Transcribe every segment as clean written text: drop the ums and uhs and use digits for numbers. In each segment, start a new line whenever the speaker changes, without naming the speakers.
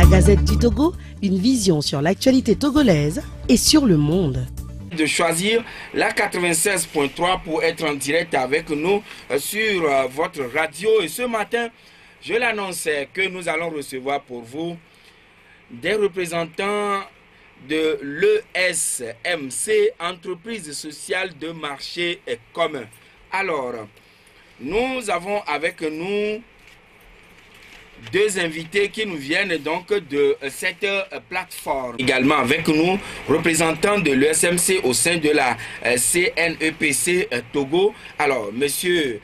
Gazette du Togo, une vision sur l'actualité togolaise et sur le monde.
De choisir la 96.3 pour être en direct avec nous sur votre radio. Et ce matin, je l'annonce que nous allons recevoir pour vous des représentants de l'ESMC, Entreprise sociale de marché commun. Alors, nous avons avec nous deux invités qui nous viennent donc de cette plateforme. Également avec nous, représentants de l'ESMC au sein de la CNEPC Togo. Alors, monsieur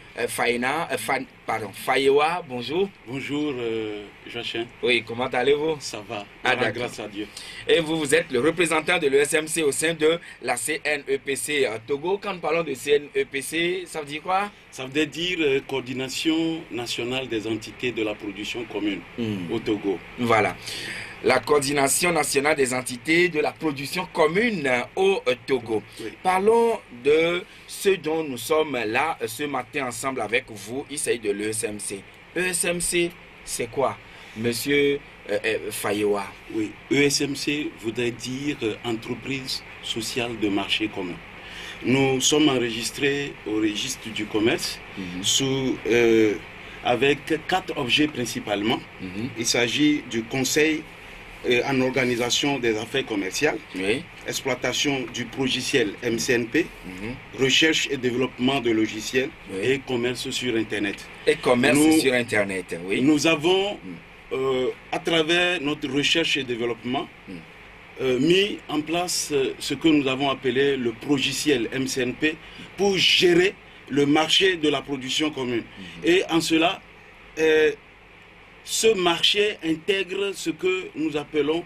Fayewa, bonjour.
Bonjour, Joachim.
Oui, comment allez-vous?
Ça va, grâce à Dieu.
Et vous êtes le représentant de l'ESMC au sein de la CNEPC Togo. Quand nous parlons de CNEPC, ça veut dire quoi?
Ça veut dire Coordination nationale des entités de la production commune au Togo.
Voilà. La coordination nationale des entités de la production commune au Togo. Oui. Parlons de ce dont nous sommes là ce matin ensemble avec vous. Il s'agit de l'ESMC. ESMC, c'est quoi, monsieur Fayewa?
Oui, ESMC voudrait dire Entreprise sociale de marché commun. Nous sommes enregistrés au registre du commerce avec 4 objets principalement. Il s'agit du conseil en organisation des affaires commerciales, exploitation du logiciel MCNP, recherche et développement de logiciels et commerce sur Internet.
Et commerce sur Internet, oui.
Nous avons, à travers notre recherche et développement, mis en place ce que nous avons appelé le logiciel MCNP pour gérer le marché de la production commune. Et en cela, ce marché intègre ce que nous appelons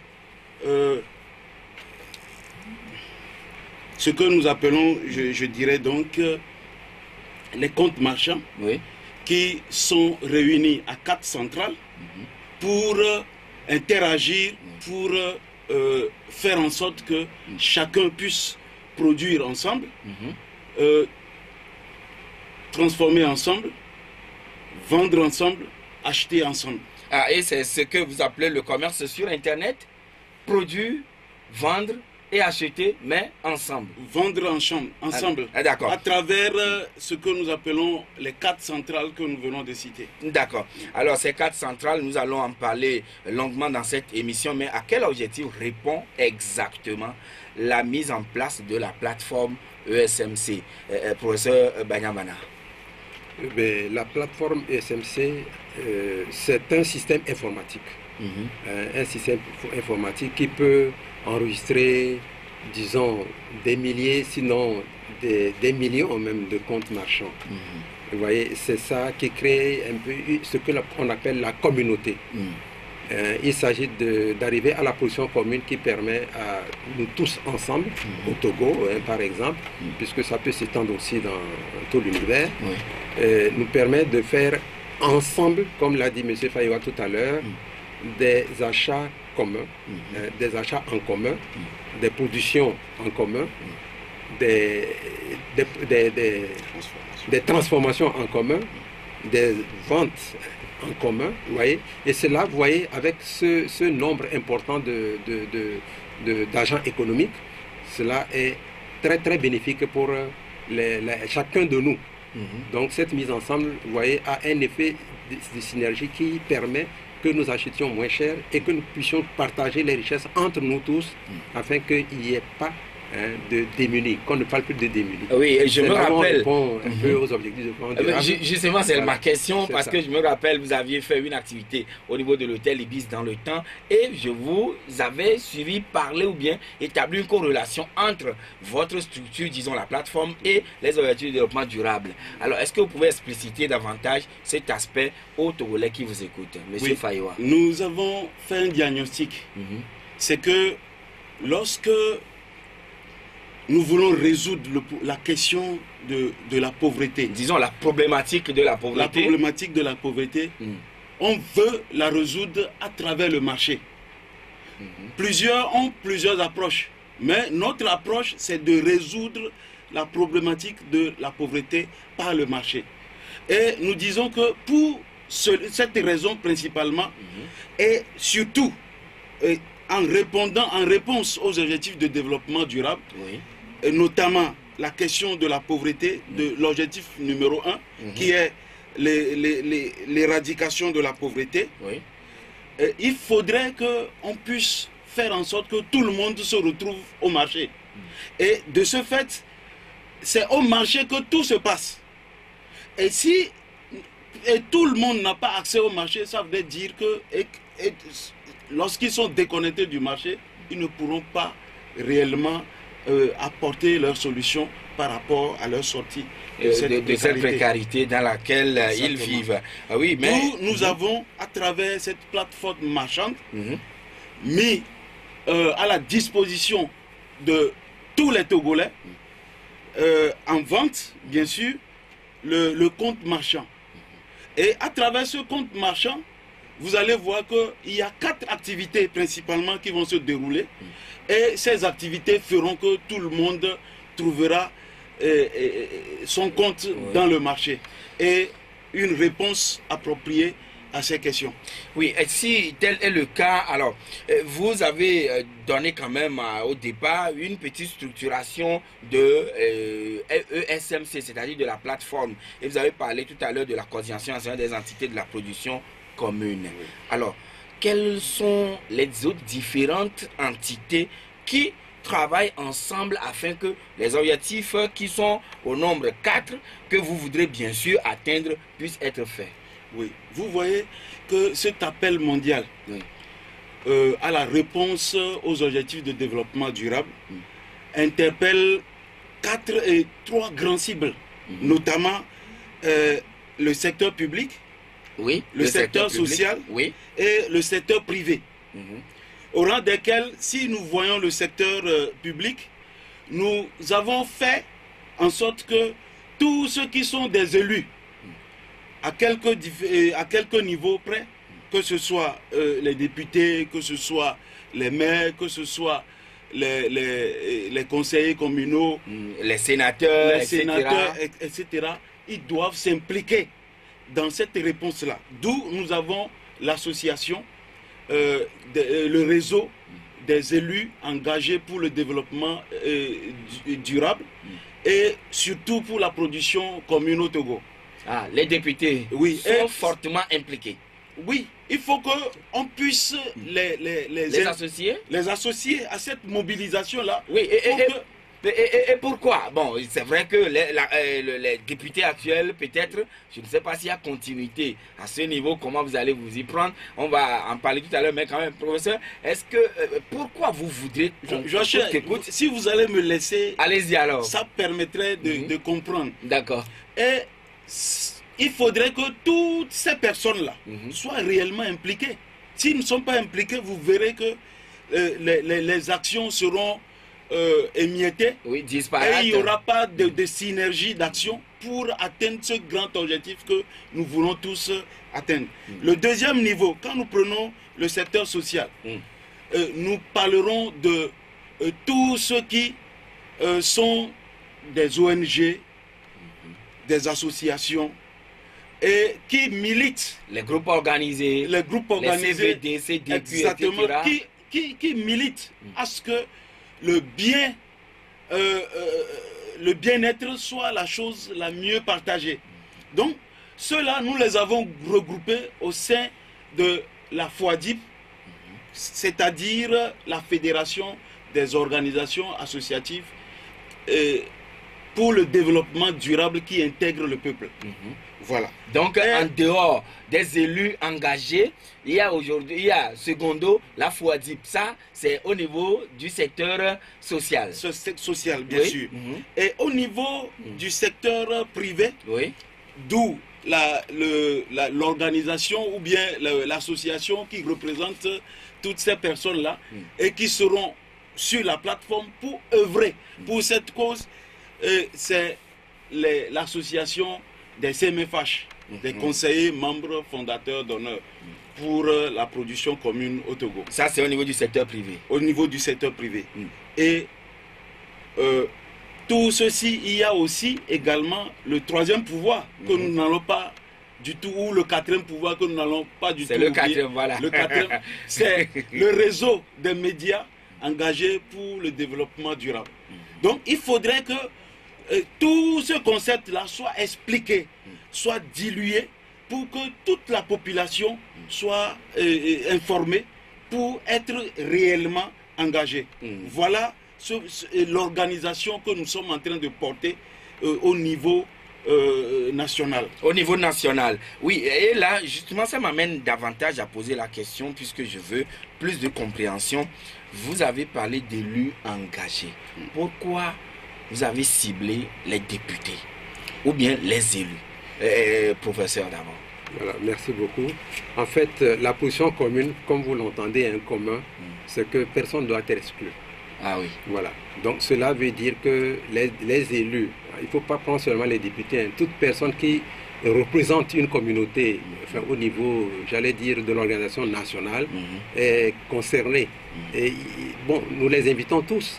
je dirais donc les comptes marchands, qui sont réunis à 4 centrales pour interagir, pour faire en sorte que chacun puisse produire ensemble, transformer ensemble, vendre ensemble, acheter ensemble.
Ah, et c'est ce que vous appelez le commerce sur Internet? Produire, vendre et acheter, mais ensemble.
Vendre ensemble,
d'accord.
À travers ce que nous appelons les 4 centrales que nous venons de citer.
D'accord. Alors ces 4 centrales, nous allons en parler longuement dans cette émission, mais à quel objectif répond exactement la mise en place de la plateforme ESMC, professeur Banyamana?
La plateforme ESMC, c'est un système informatique. Un système informatique qui peut enregistrer, disons, des milliers, sinon des millions même de comptes marchands. Vous voyez, c'est ça qui crée un peu ce qu'on appelle la communauté. Il s'agit d'arriver à la position commune qui permet à nous tous ensemble, au Togo par exemple, puisque ça peut s'étendre aussi dans tout l'univers, nous permet de faire ensemble, comme l'a dit M. Fayewa tout à l'heure, des achats communs, des achats en commun, des productions en commun, des transformations en commun, des ventes en commun, vous voyez, et cela, vous voyez, avec ce nombre important d'agents économiques, cela est très très bénéfique pour chacun de nous. Donc cette mise ensemble, vous voyez, a un effet de synergie qui permet que nous achetions moins cher et que nous puissions partager les richesses entre nous tous afin qu'il n'y ait pas de démunis, qu'on ne parle plus de démunis.
Oui, et je me rappelle.
Un peu aux objectifs de
justement, c'est ma question, parce que je me rappelle, vous aviez fait une activité au niveau de l'hôtel Ibis dans le temps, et je vous avais suivi parler ou bien établir une corrélation entre votre structure, disons la plateforme, et les objectifs de développement durable. Alors, est-ce que vous pouvez expliciter davantage cet aspect aux Togolais qui vous écoutent, Monsieur Fayewa?
Nous avons fait un diagnostic. C'est que lorsque nous voulons résoudre la question de la pauvreté.
Disons la problématique de la pauvreté.
La problématique de la pauvreté, on veut la résoudre à travers le marché. Plusieurs ont plusieurs approches, mais notre approche, c'est de résoudre la problématique de la pauvreté par le marché. Et nous disons que pour cette raison principalement, et surtout en réponse aux objectifs de développement durable,
Oui.
et notamment la question de la pauvreté, de l'objectif numéro 1, qui est l'éradication de la pauvreté,
Oui.
il faudrait qu'on puisse faire en sorte que tout le monde se retrouve au marché. Et de ce fait, c'est au marché que tout se passe. Et si tout le monde n'a pas accès au marché, ça veut dire que lorsqu'ils sont déconnectés du marché, ils ne pourront pas réellement apporter leurs solutions par rapport à leur sortie de
cette précarité dans laquelle ils vivent. Ah oui, mais
nous avons, à travers cette plateforme marchande, mis à la disposition de tous les Togolais, en vente, bien sûr, le compte marchand. Et à travers ce compte marchand, vous allez voir qu'il y a 4 activités principalement qui vont se dérouler. Et ces activités feront que tout le monde trouvera son compte dans le marché et une réponse appropriée à ces questions.
Oui, et si tel est le cas, alors vous avez donné quand même au départ une petite structuration de ESMC, c'est-à-dire de la plateforme. Et vous avez parlé tout à l'heure de la coordination nationale des entités de la production commune. Oui. Alors, quelles sont les autres différentes entités qui travaillent ensemble afin que les objectifs qui sont au nombre 4, que vous voudrez bien sûr atteindre, puissent être faits?
Oui, vous voyez que cet appel mondial à la réponse aux objectifs de développement durable interpelle 3 grands cibles, notamment le secteur public, le secteur social et le secteur privé. Au rang desquels, si nous voyons le secteur public, nous avons fait en sorte que tous ceux qui sont des élus, à quelques niveaux près, que ce soit les députés, que ce soit les maires, que ce soit les conseillers communaux,
les sénateurs,
etc., ils doivent s'impliquer dans cette réponse-là. D'où nous avons l'association, le réseau des élus engagés pour le développement durable et surtout pour la production commune au Togo.
Ah, les députés sont fortement impliqués.
Oui, il faut qu'on puisse les associer à cette mobilisation-là.
Oui, et pourquoi? Bon, c'est vrai que les députés actuels, peut-être, je ne sais pas s'il y a continuité à ce niveau, comment vous allez vous y prendre. On va en parler tout à l'heure, mais quand même, professeur, est-ce que, pourquoi vous voudrez...
Si vous allez me laisser...
Allez-y alors.
Ça permettrait de comprendre.
D'accord.
Et il faudrait que toutes ces personnes-là soient réellement impliquées. S'ils ne sont pas impliqués, vous verrez que les actions seront émiettées.
Oui, disparates.
Et il n'y aura pas de synergie d'action pour atteindre ce grand objectif que nous voulons tous atteindre. Le deuxième niveau, quand nous prenons le secteur social, nous parlerons de tous ceux qui sont des ONG, des associations et qui militent.
Les groupes organisés.
Les
CVD, CDQ,
exactement,
etc.
Qui militent à ce que le bien-être soit la chose la mieux partagée. Donc, ceux-là, nous les avons regroupés au sein de la FOADIP, c'est-à-dire la Fédération des organisations associatives pour le développement durable qui intègre le peuple. Voilà.
Donc, en dehors des élus engagés, il y a aujourd'hui, secondo, la FOADIP. Ça, c'est au niveau du secteur social.
Social, bien sûr. Et au niveau du secteur privé, d'où l'organisation ou bien l'association qui représente toutes ces personnes-là et qui seront sur la plateforme pour œuvrer pour cette cause, c'est l'association des CMFH, des conseillers membres fondateurs d'honneur pour la production commune au Togo.
Ça, c'est au niveau du secteur privé.
Au niveau du secteur privé. Et tout ceci, il y a aussi également le troisième pouvoir que nous n'allons pas du tout, ou le quatrième pouvoir que nous n'allons pas du tout
oublier.
C'est le quatrième,
voilà.
Le quatrième, c'est le réseau des médias engagés pour le développement durable. Donc, il faudrait que tout ce concept-là soit expliqué, soit dilué, pour que toute la population soit informée pour être réellement engagée. Voilà l'organisation que nous sommes en train de porter au niveau national.
Au niveau national, oui. Et là, justement, ça m'amène davantage à poser la question, puisque je veux plus de compréhension. Vous avez parlé d'élus engagés. Pourquoi vous avez ciblé les députés ou bien les élus? Professeur d'abord.
Voilà, merci beaucoup. En fait, la position commune, comme vous l'entendez, un commun, c'est que personne ne doit être exclu.
Ah oui.
Voilà. Donc cela veut dire que les élus, il ne faut pas prendre seulement les députés, hein, toute personne qui représente une communauté, enfin, au niveau, j'allais dire, de l'organisation nationale, est concernée. Et bon, nous les invitons tous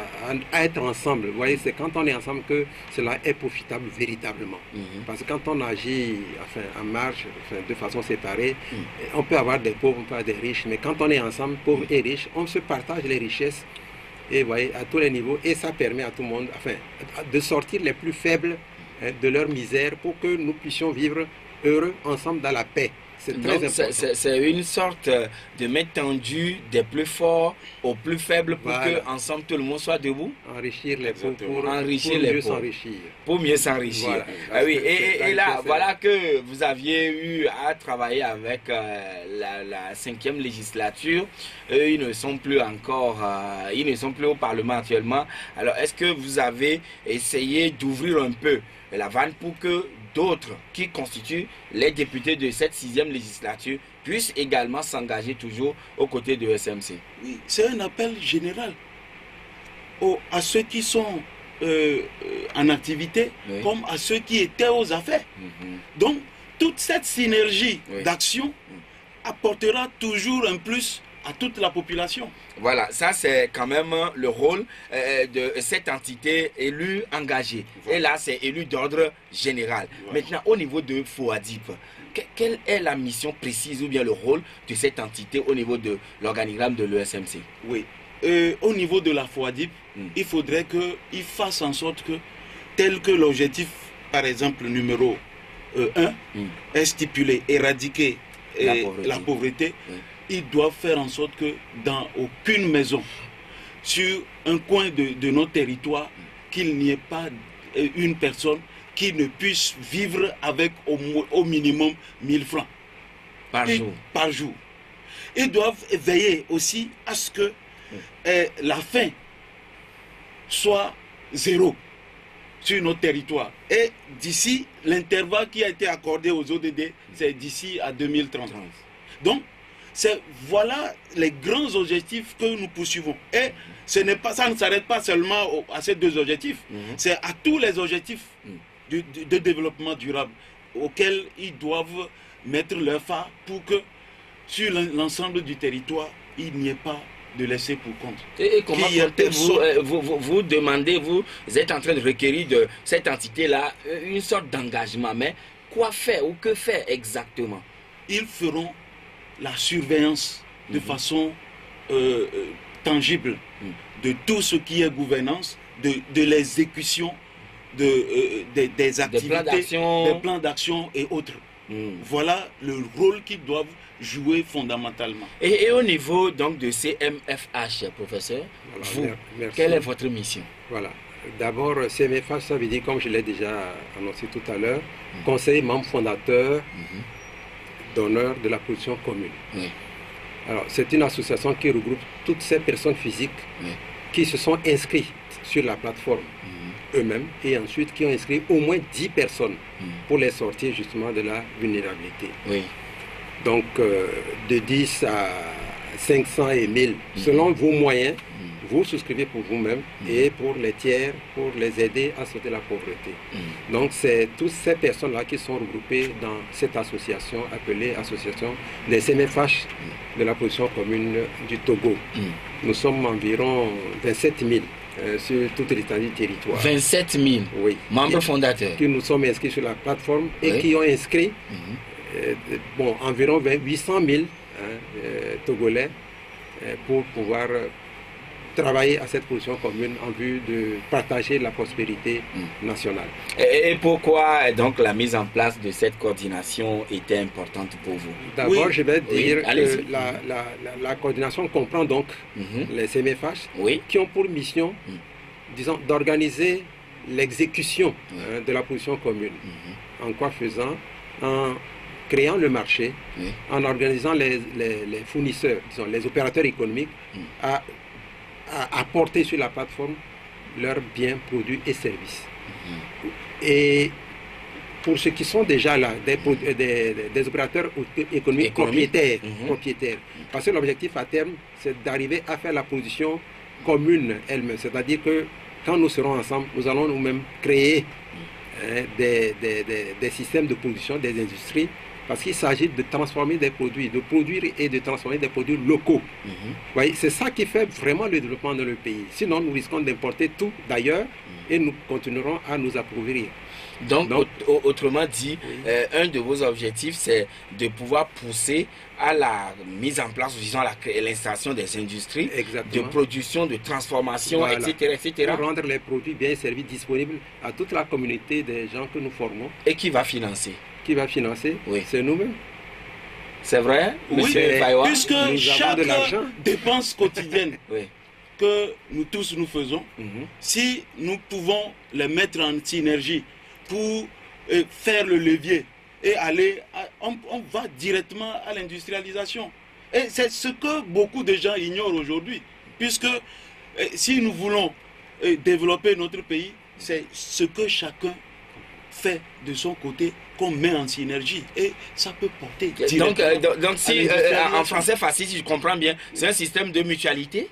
à être ensemble. Vous voyez, c'est quand on est ensemble que cela est profitable véritablement. Parce que quand on agit en marge, de façon séparée, on peut avoir des pauvres, on peut avoir des riches, mais quand on est ensemble, pauvres et riches, on se partage les richesses, et vous voyez, à tous les niveaux, et ça permet à tout le monde, de sortir les plus faibles de leur misère pour que nous puissions vivre heureux ensemble dans la paix. C'est très important.
C'est une sorte de mettre tendu des plus forts aux plus faibles pour que ensemble tout le monde soit debout.
Enrichir les pauvres pour
mieux s'enrichir. Pour mieux s'enrichir. Voilà. Ah oui, et là, voilà que vous aviez eu à travailler avec la 5e législature. Eux, ils ne sont plus encore, ils ne sont plus au Parlement actuellement. Alors, est-ce que vous avez essayé d'ouvrir un peu la vanne pour que d'autres qui constituent les députés de cette 6e législature puissent également s'engager toujours aux côtés de SMC?
Oui, c'est un appel général à ceux qui sont en activité, comme à ceux qui étaient aux affaires. Donc, toute cette synergie d'action apportera toujours un plus à toute la population.
Voilà, ça c'est quand même le rôle de cette entité élue engagée. Voilà. Et là, c'est élu d'ordre général. Voilà. Maintenant, au niveau de FOADIP, quelle est la mission précise ou bien le rôle de cette entité au niveau de l'organigramme de l'ESMC?
Oui, au niveau de la FOADIP, il faudrait qu'il fasse en sorte que, tel que l'objectif, par exemple, numéro 1, est stipulé, éradiquer la pauvreté. Ils doivent faire en sorte que dans aucune maison, sur un coin de notre territoire, qu'il n'y ait pas une personne qui ne puisse vivre avec au minimum 1000 francs
par
jour. Ils doivent veiller aussi à ce que la faim soit zéro sur notre territoire. Et d'ici, l'intervalle qui a été accordé aux ODD, c'est d'ici à 2030. Donc, voilà les grands objectifs que nous poursuivons. Et ça ne s'arrête pas seulement à ces deux objectifs, c'est à tous les objectifs de développement durable auxquels ils doivent mettre leur phare pour que sur l'ensemble du territoire, il n'y ait pas de laisser pour compte.
Et comment vous demandez, vous êtes en train de requérir de cette entité-là une sorte d'engagement, mais quoi faire ou que faire exactement?
Ils feront la surveillance de façon tangible de tout ce qui est gouvernance, de l'exécution des activités, des plans d'action et autres. Voilà le rôle qu'ils doivent jouer fondamentalement.
Et au niveau donc de CMFH, professeur, voilà, quelle est votre mission?
Voilà. D'abord, CMFH, ça veut dire, comme je l'ai déjà annoncé tout à l'heure, conseiller membre fondateur d'honneur de la position commune. Alors, c'est une association qui regroupe toutes ces personnes physiques qui se sont inscrites sur la plateforme eux-mêmes et ensuite qui ont inscrit au moins 10 personnes pour les sortir justement de la vulnérabilité. Donc, de 10 à 500 et 1000, selon vos moyens, vous souscrivez pour vous-même et pour les tiers, pour les aider à sortir de la pauvreté. Donc, c'est toutes ces personnes-là qui sont regroupées dans cette association appelée Association des CMFH de la position commune du Togo. Nous sommes environ 27 000 sur toute l'étendue du territoire.
27 000
Oui.
membres fondateurs.
Que nous sommes inscrits sur la plateforme et
Oui.
qui ont inscrit environ 800 000 Togolais pour pouvoir travailler à cette position commune en vue de partager la prospérité nationale.
Et pourquoi donc la mise en place de cette coordination était importante pour vous?
D'abord,
Oui.
je vais
Oui,
dire
allez-y.
que la coordination comprend donc les CMFH
Oui.
qui ont pour mission, disons, d'organiser l'exécution de la position commune. En quoi faisant? En créant le marché, en organisant les fournisseurs, disons, les opérateurs économiques à apporter sur la plateforme leurs biens, produits et services. Et pour ceux qui sont déjà là, des opérateurs économiques propriétaires, parce que l'objectif à terme, c'est d'arriver à faire la position commune elle-même. C'est-à-dire que quand nous serons ensemble, nous allons nous-mêmes créer des systèmes de production, des industries, parce qu'il s'agit de transformer des produits, de produire et de transformer des produits locaux. Voyez, c'est ça qui fait vraiment le développement dans le pays. Sinon, nous risquons d'importer tout d'ailleurs et nous continuerons à nous appauvrir.
Donc autrement dit, un de vos objectifs, c'est de pouvoir pousser à la mise en place, disons, l'installation des industries de production, de transformation, voilà, etc.
Pour rendre les produits bien servis disponibles à toute la communauté des gens que nous formons.
Et qui va financer?
Qui va financer? C'est nous-mêmes.
C'est vrai,
oui, puisque chaque dépense quotidienne que nous tous nous faisons, si nous pouvons les mettre en synergie pour faire le levier et aller, on va directement à l'industrialisation. Et c'est ce que beaucoup de gens ignorent aujourd'hui, puisque si nous voulons développer notre pays, c'est ce que chacun fait de son côté qu'on met en synergie et ça peut porter directement.
Donc si en français facile, si je comprends bien, c'est un système de mutualité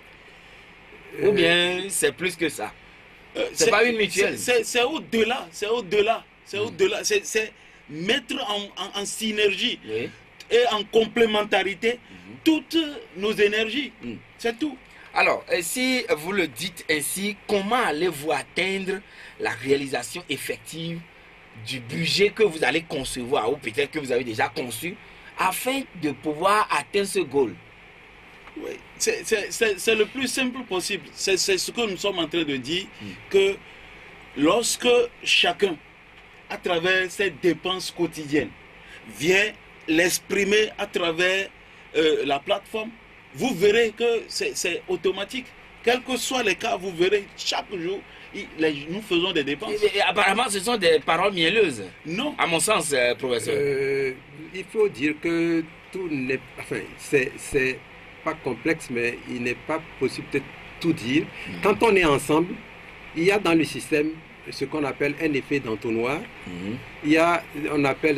ou bien c'est plus que ça? C'est pas une mutuelle.
C'est au-delà, c'est au-delà, c'est au-delà, c'est mettre en synergie et en complémentarité toutes nos énergies, c'est tout.
Alors, si vous le dites ainsi, comment allez-vous atteindre la réalisation effective du budget que vous allez concevoir ou peut-être que vous avez déjà conçu afin de pouvoir atteindre ce goal?
Oui, c'est le plus simple possible. C'est ce que nous sommes en train de dire, que lorsque chacun, à travers ses dépenses quotidiennes, vient l'exprimer à travers la plateforme, vous verrez que c'est automatique. Quels que soient les cas, vous verrez chaque jour, nous faisons des dépenses.
Et apparemment, ce sont des paroles mielleuses.
Non.
À mon sens, professeur.
Il faut dire que tout n'est... Enfin, c'est pas complexe, mais il n'est pas possible de tout dire. Quand on est ensemble, il y a dans le système ce qu'on appelle un effet d'entonnoir. Il y a, on appelle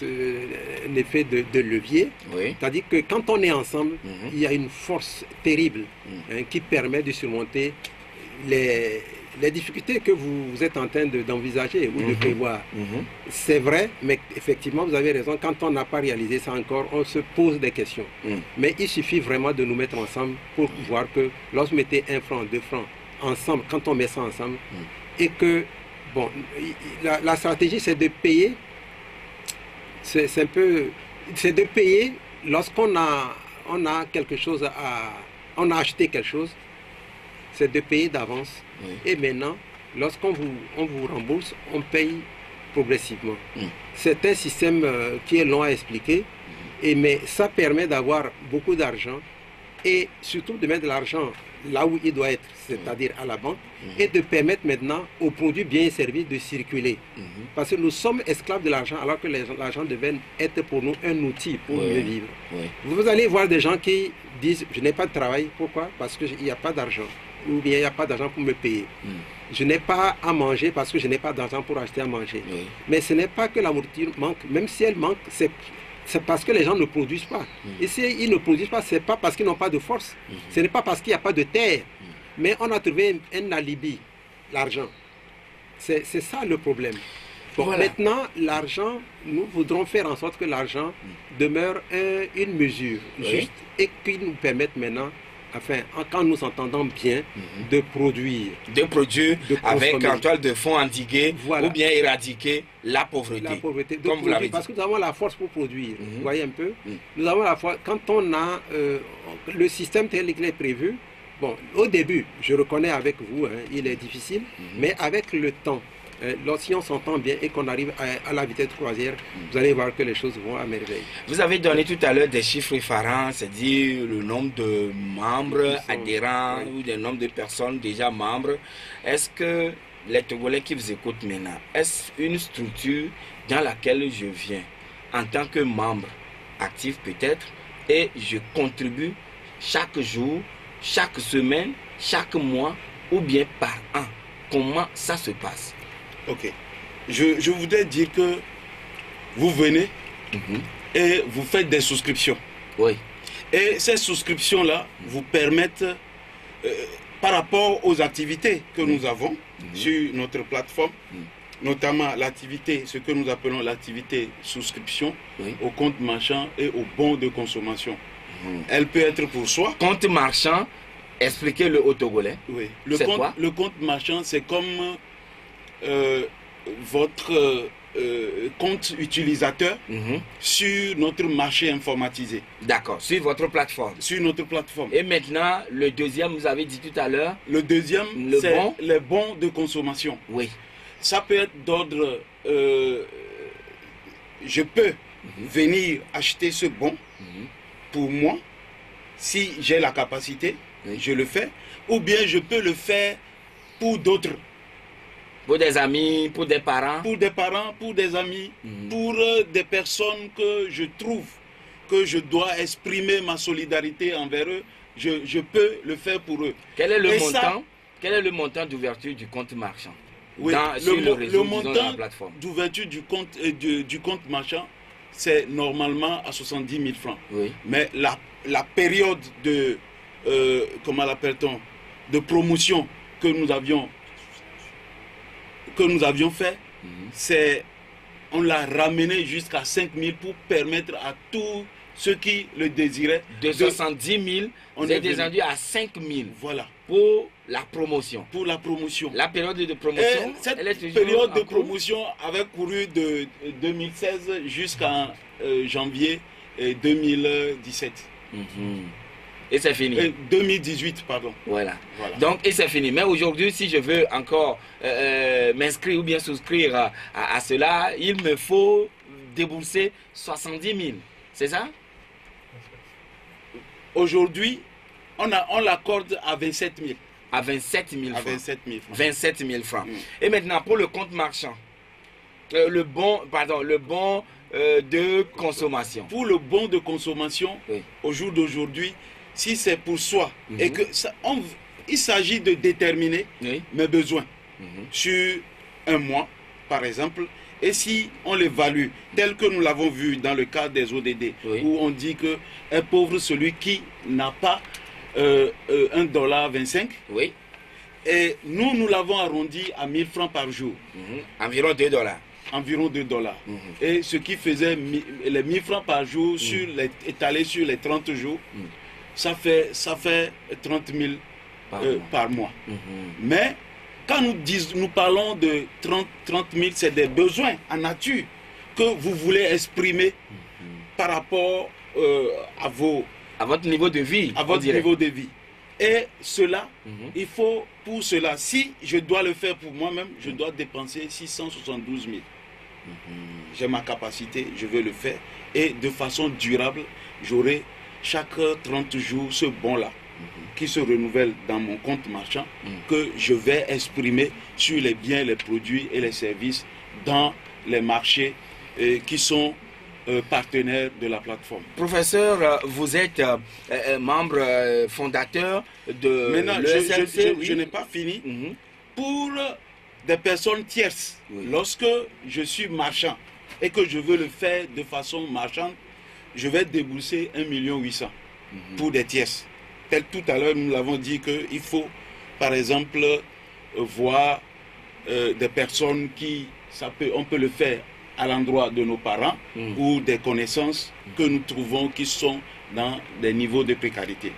un effet de levier. C'est-à-dire que quand on est ensemble, il y a une force terrible qui permet de surmonter les difficultés que vous êtes en train d'envisager ou de prévoir. C'est vrai, mais effectivement, vous avez raison, quand on n'a pas réalisé ça encore, on se pose des questions. Mais il suffit vraiment de nous mettre ensemble pour voir que lorsque vous mettez 1 franc, 2 francs ensemble, quand on met ça ensemble, et que, bon, la stratégie, c'est de payer, c'est de payer lorsqu'on a quelque chose on a acheté quelque chose, c'est de payer d'avance. Et maintenant, lorsqu'on vous rembourse, on paye progressivement. C'est un système qui est long à expliquer, mais ça permet d'avoir beaucoup d'argent et surtout de mettre de l'argent là où il doit être, c'est-à-dire à la banque, et de permettre maintenant aux produits bien servis de circuler. Parce que nous sommes esclaves de l'argent alors que l'argent devait être pour nous un outil pour mieux vivre. Vous allez voir des gens qui disent « je n'ai pas de travail ». Pourquoi? Parce qu'il n'y a pas d'argent. Ou bien il n'y a pas d'argent pour me payer. Je n'ai pas à manger parce que je n'ai pas d'argent pour acheter à manger. Mais ce n'est pas que la nourriture manque. Même si elle manque, c'est parce que les gens ne produisent pas. Et s'ils ne produisent pas, ce n'est pas parce qu'ils n'ont pas de force. Ce n'est pas parce qu'il n'y a pas de terre. Mais on a trouvé un alibi, l'argent. C'est ça le problème. Bon, maintenant, l'argent, nous voudrons faire en sorte que l'argent demeure une mesure juste et qui nous permette maintenant enfin, quand nous entendons bien, de produire.
De produire
De
avec
consommer.
en toile de fond endiguer
Voilà.
ou bien éradiquer la pauvreté.
La pauvreté, de
comme vous
produire,
l'avez dit.
parce que nous avons la force pour produire. Vous voyez un peu. Nous avons la force. Quand on a le système tel qu'il est prévu, bon, au début, je reconnais avec vous, hein, il est difficile, mais avec le temps, si on s'entend bien et qu'on arrive à la vitesse de croisière, vous allez voir que les choses vont à merveille.
Vous avez donné tout à l'heure des chiffres effarants, c'est-à-dire le nombre de membres adhérents ou le nombre de personnes déjà membres. Est-ce que les Togolais qui vous écoutent maintenant, est-ce une structure dans laquelle je viens en tant que membre actif peut-être et je contribue chaque jour, chaque semaine, chaque mois ou bien par an? Comment ça se passe?
Ok. Je voudrais dire que vous venez et vous faites des souscriptions.
Oui.
Et ces souscriptions-là vous permettent, par rapport aux activités que nous avons sur notre plateforme, notamment l'activité, ce que nous appelons l'activité souscription au compte marchand et au bon de consommation. Elle peut être pour soi.
Compte marchand, expliquez-le aux Togolais.
Oui. Le compte marchand, c'est comme votre compte utilisateur sur notre marché informatisé.
D'accord, sur votre plateforme.
Sur notre plateforme.
Et maintenant, le deuxième, vous avez dit tout à l'heure.
Le deuxième, c'est les bons de consommation.
Oui.
Ça peut être d'ordre... je peux venir acheter ce bon pour moi, si j'ai la capacité, je le fais. Ou bien je peux le faire pour d'autres.
Pour des amis, pour des parents.
Pour des parents, pour des amis, pour des personnes que je trouve que je dois exprimer ma solidarité envers eux, je peux le faire pour eux.
Quel est le montant, quel est le montant d'ouverture du compte marchand?
Oui, le montant d'ouverture du compte marchand, c'est normalement à 70 000 francs.
Oui.
Mais la période de, comment l'appelle-t-on, de promotion que nous avions fait, on l'a ramené jusqu'à 5 000 pour permettre à tous ceux qui le désiraient.
De 70 000, on est descendu à 5 000.
Voilà.
Pour la promotion.
Pour la promotion.
La période de promotion.
Et cette période de promotion avait couru de 2016 jusqu'en janvier 2017.
Et c'est fini.
2018, pardon.
Voilà. Donc, et c'est fini. Mais aujourd'hui, si je veux encore m'inscrire ou bien souscrire à cela, il me faut débourser 70 000. C'est ça?
Aujourd'hui, on l'accorde à 27 000.
À 27 000 francs.
À 27 000 francs.
27 000 francs. Et maintenant, pour le compte marchand, le bon de consommation.
Pour le bon de consommation, au jour d'aujourd'hui, si c'est pour soi et que il s'agit de déterminer mes besoins sur un mois, par exemple, et si on l'évalue tel que nous l'avons vu dans le cas des ODD, où on dit que est pauvre celui qui n'a pas $1,25.
Oui.
Et nous l'avons arrondi à 1000 francs par jour.
Environ $2.
Environ $2. Et ce qui faisait les 1000 francs par jour étalés sur les 30 jours, ça fait 30 000 par mois. Mais quand nous parlons de 30 000, c'est des besoins en nature que vous voulez exprimer par rapport à votre niveau de vie. À votre niveau de vie. Et cela, il faut, pour cela, si je dois le faire pour moi-même, je dois dépenser 672 000. J'ai ma capacité, je vais le faire. Et de façon durable, j'aurai chaque 30 jours ce bon-là qui se renouvelle dans mon compte marchand que je vais exprimer sur les biens, les produits et les services dans les marchés qui sont partenaires de la plateforme.
Professeur, vous êtes membre fondateur de
l'ESMC. Je n'ai pas fini. Pour des personnes tierces, lorsque je suis marchand et que je veux le faire de façon marchande, je vais débourser 1 800 000 pour des tierces. Tel tout à l'heure, nous l'avons dit qu'il faut, par exemple, voir des personnes on peut le faire à l'endroit de nos parents ou des connaissances que nous trouvons qui sont dans des niveaux de précarité.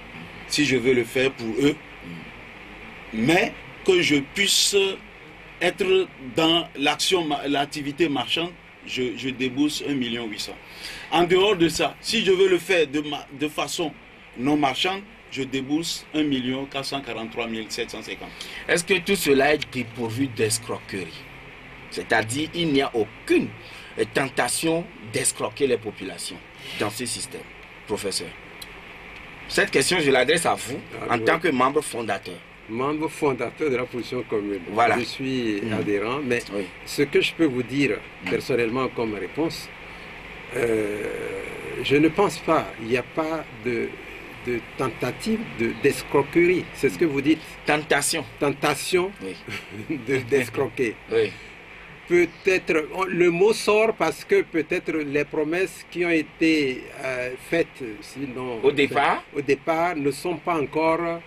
si je veux le faire pour eux, mais que je puisse être dans l'activité marchande, je débourse 1 800 000. En dehors de ça, si je veux le faire de façon non marchande, je débourse 1 443 750.
Est-ce que tout cela est dépourvu d'escroquerie? C'est-à-dire il n'y a aucune tentation d'escroquer les populations dans ce système, professeur? Cette question, je l'adresse à vous en tant que membre fondateur.
Membre fondateur de la position commune.
Voilà.
Je suis adhérent, mais ce que je peux vous dire personnellement comme réponse, je ne pense pas, il n'y a pas de tentative d'escroquerie. C'est ce que vous dites.
Tentation.
Tentation d'escroquer.
Oui.
Peut-être, le mot sort parce que peut-être les promesses qui ont été faites sinon,
au départ
ne sont pas encore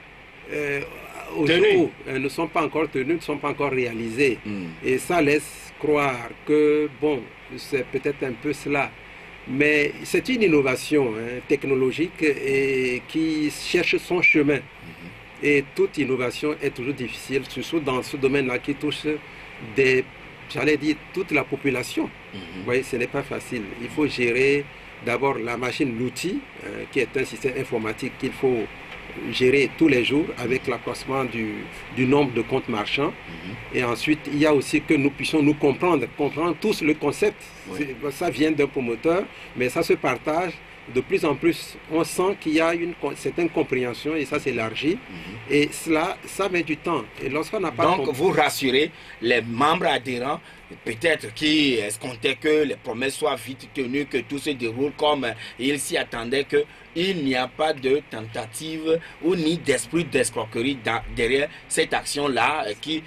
ne sont pas encore tenues, ne sont pas encore réalisées. Et ça laisse croire que, bon, c'est peut-être un peu cela. Mais c'est une innovation technologique et qui cherche son chemin. Et toute innovation est toujours difficile, surtout dans ce domaine-là qui touche j'allais dire, toute la population. Vous voyez, ce n'est pas facile. Il faut gérer d'abord la machine, l'outil, qui est un système informatique qu'il faut gérer tous les jours avec l'accroissement du nombre de comptes marchands. Et ensuite, il y a aussi que nous puissions nous comprendre tous le concept. Ça vient d'un promoteur, mais ça se partage. De plus en plus, on sent qu'il y a une certaine compréhension et ça s'élargit. Et cela, ça met du temps. Et lorsqu'on n'a pas
Donc, vous rassurez les membres adhérents, peut-être qui escomptaient que les promesses soient vite tenues, que tout se déroule comme ils s'y attendaient, qu'il n'y a pas de tentative ou ni d'esprit d'escroquerie derrière cette action-là qui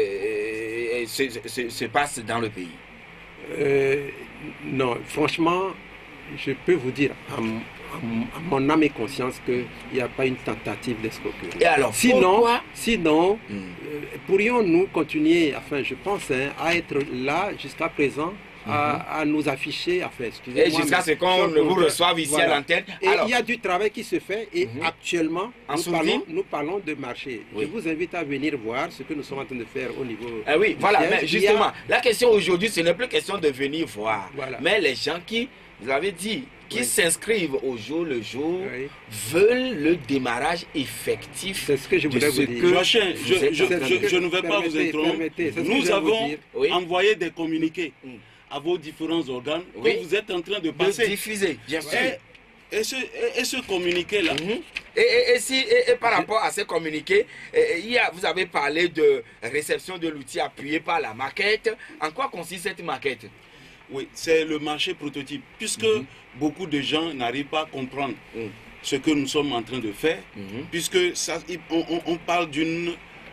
se passe dans le pays.
Non, franchement, je peux vous dire à mon âme et conscience qu'il n'y a pas une tentative d'escroquerie.
Et alors,
sinon pourrions-nous continuer, enfin je pense, à être là jusqu'à présent, à nous afficher, enfin,
et jusqu'à ce qu'on vous reçoive ici à l'antenne.
Et il y a du travail qui se fait et actuellement, nous parlons de marché. Je vous invite à venir voir ce que nous sommes en train de faire au niveau...
oui, voilà, mais justement, la question aujourd'hui, ce n'est plus question de venir voir, mais les gens qui, vous avez dit, qui s'inscrivent au jour le jour, veulent le démarrage effectif.
C'est ce que je voulais vous dire.
Je ne vais pas vous interrompre. Nous avons envoyé des communiqués à vos différents organes que vous êtes en train de passer.
De diffuser, bien sûr.
Et ce communiqué-là.
Et par rapport à ce communiqué, vous avez parlé de réception de l'outil appuyé par la maquette. En quoi consiste cette maquette?
Oui, c'est le marché prototype. Puisque beaucoup de gens n'arrivent pas à comprendre ce que nous sommes en train de faire, puisque on parle d'une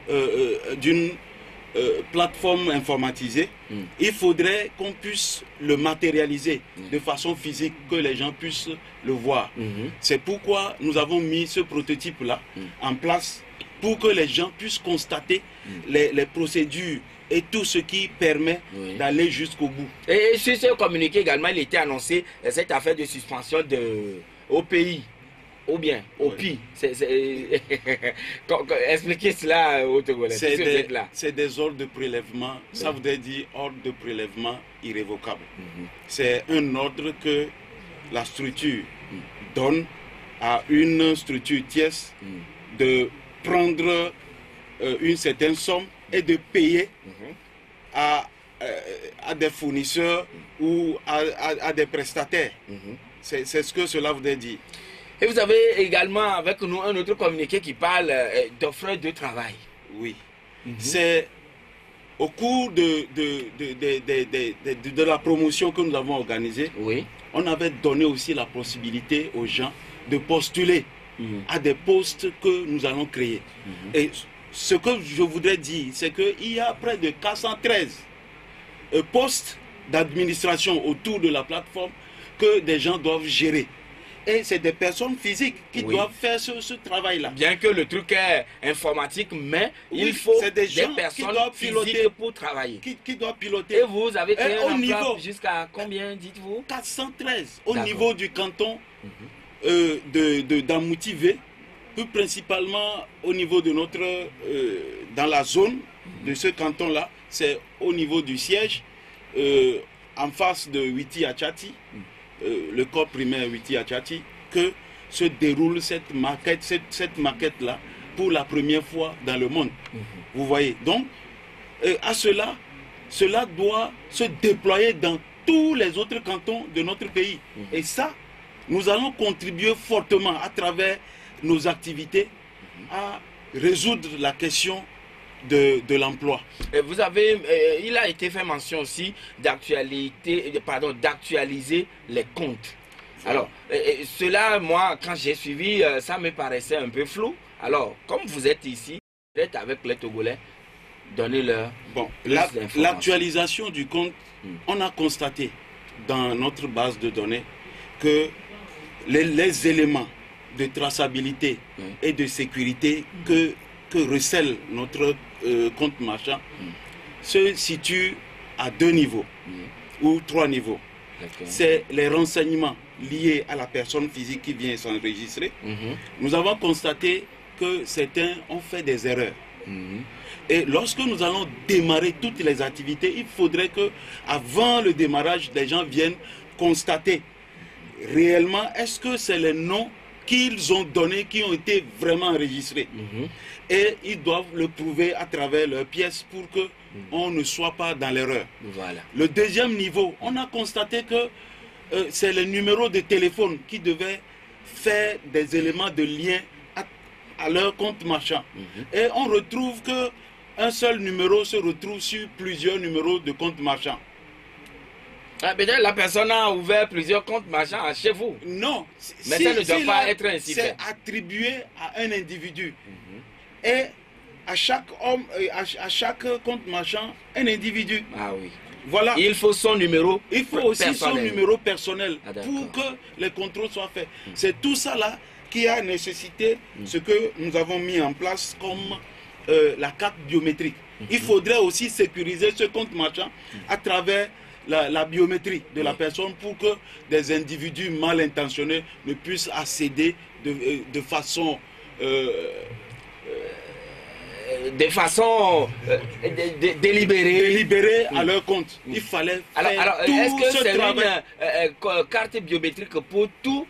plateforme informatisée, il faudrait qu'on puisse le matérialiser de façon physique, que les gens puissent le voir. C'est pourquoi nous avons mis ce prototype-là en place pour que les gens puissent constater les procédures et tout ce qui permet d'aller jusqu'au bout.
Et sur ce communiqué également, il était annoncé cette affaire de suspension au pays. Ou bien, au PI. Expliquez cela aux Togolais.
C'est des ordres de prélèvement. Ça voudrait dire ordre de prélèvement irrévocable. C'est un ordre que la structure donne à une structure tierce de prendre une certaine somme et de payer à des fournisseurs ou à des prestataires. C'est ce que cela voudrait dire.
Et vous avez également avec nous un autre communiqué qui parle d'offres de travail.
Oui. C'est au cours de la promotion que nous avons organisée, on avait donné aussi la possibilité aux gens de postuler à des postes que nous allons créer. Et ce que je voudrais dire, c'est qu'il y a près de 413 postes d'administration autour de la plateforme que des gens doivent gérer. Et c'est des personnes physiques qui doivent faire ce travail-là.
Bien que le truc est informatique, mais il faut des personnes physiques pour travailler.
Qui doivent piloter.
Et vous avez créé un emploi jusqu'à combien, dites-vous?
413 au niveau du canton d'Amouti-V plus principalement au niveau de notre, dans la zone de ce canton-là, c'est au niveau du siège, en face de Witi Achati, le corps primaire Witi Achati, que se déroule cette maquette-là pour la première fois dans le monde. Vous voyez, donc à cela doit se déployer dans tous les autres cantons de notre pays. Et ça, nous allons contribuer fortement à travers nos activités à résoudre la question de l'emploi.
Vous avez, il a été fait mention aussi d'actualiser les comptes. Alors, cela, moi, quand j'ai suivi, ça me paraissait un peu flou. Alors, comme vous êtes ici, vous êtes avec les Togolais, donnez-leur
l'actualisation du compte, on a constaté dans notre base de données que les éléments de traçabilité et de sécurité que recèle notre compte marchand se situent à 2 niveaux ou 3 niveaux. C'est les renseignements liés à la personne physique qui vient s'enregistrer. Nous avons constaté que certains ont fait des erreurs. Et lorsque nous allons démarrer toutes les activités, il faudrait que, avant le démarrage, les gens viennent constater réellement est-ce que c'est les noms qu'ils ont donnés qui ont été vraiment enregistrés. Et ils doivent le prouver à travers leurs pièces pour que on ne soit pas dans l'erreur.
Voilà.
Le deuxième niveau, on a constaté que c'est le numéro de téléphone qui devait faire des éléments de lien à leur compte marchand. Et on retrouve que un seul numéro se retrouve sur plusieurs numéros de compte marchand.
Peut-être la personne a ouvert plusieurs comptes marchands chez vous.
Non.
Mais ça ne doit pas être ainsi fait.
C'est attribué à un individu. Et à chaque homme, à chaque compte marchand, un individu.
Ah oui.
Voilà.
Il faut son numéro personnel.
Il faut aussi son numéro personnel pour que les contrôles soient faits. C'est tout ça là qui a nécessité ce que nous avons mis en place comme la carte biométrique. Il faudrait aussi sécuriser ce compte marchand à travers la biométrie de la personne pour que des individus mal intentionnés ne puissent accéder de façon délibérée à leur compte. Il fallait faire tout
est-ce que
ce
c'est
travail.
une carte biométrique pour tout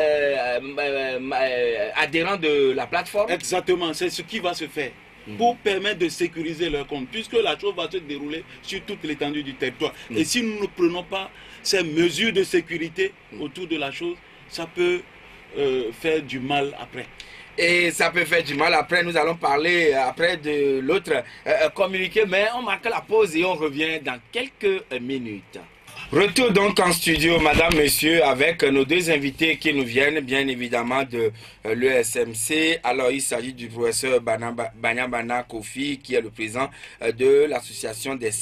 adhérent de la plateforme?
Exactement, c'est ce qui va se faire pour permettre de sécuriser leur compte, puisque la chose va se dérouler sur toute l'étendue du territoire. Et si nous ne prenons pas ces mesures de sécurité autour de la chose, ça peut faire du mal après.
Et ça peut faire du mal après. Nous allons parler après de l'autre communiqué, mais on marque la pause et on revient dans quelques minutes. Retour donc en studio, madame, monsieur, avec nos deux invités qui nous viennent bien évidemment de l'ESMC. Alors, il s'agit du professeur Banyabana Kofi, qui est le président de l'association des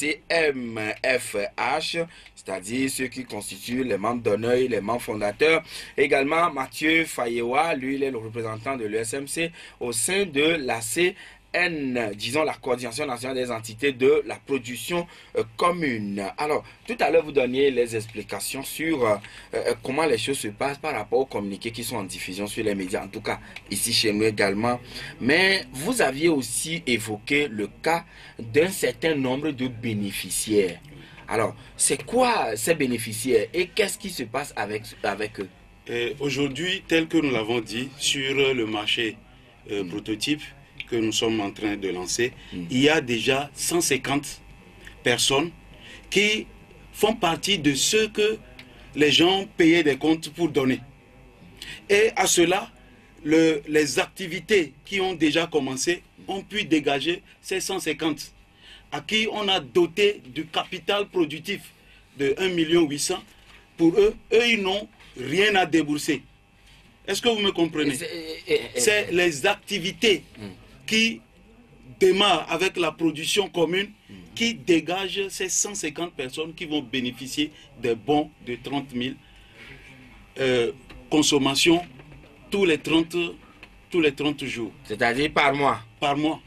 CMFH, c'est-à-dire ceux qui constituent les membres d'honneur, les membres fondateurs. Également, Mathieu Fayewa, lui, il est le représentant de l'ESMC au sein de la disons la coordination nationale des entités de la production commune. Alors, tout à l'heure, vous donniez les explications sur comment les choses se passent par rapport aux communiqués qui sont en diffusion sur les médias, en tout cas ici chez nous également. Mais vous aviez aussi évoqué le cas d'un certain nombre de bénéficiaires. Alors, c'est quoi ces bénéficiaires et qu'est-ce qui se passe avec eux?
Aujourd'hui, tel que nous l'avons dit, sur le marché prototype que nous sommes en train de lancer, il y a déjà 150 personnes qui font partie de ceux que les gens payaient des comptes pour donner. Et à cela, les activités qui ont déjà commencé ont pu dégager ces 150 à qui on a doté du capital productif de 1 800 000. Pour eux, ils n'ont rien à débourser. Est-ce que vous me comprenez? C'est les activités qui démarrent avec la production commune qui dégagent ces 150 personnes qui vont bénéficier des bons de 30 000 consommations tous les 30 jours.
C'est-à-dire par mois?
Par mois.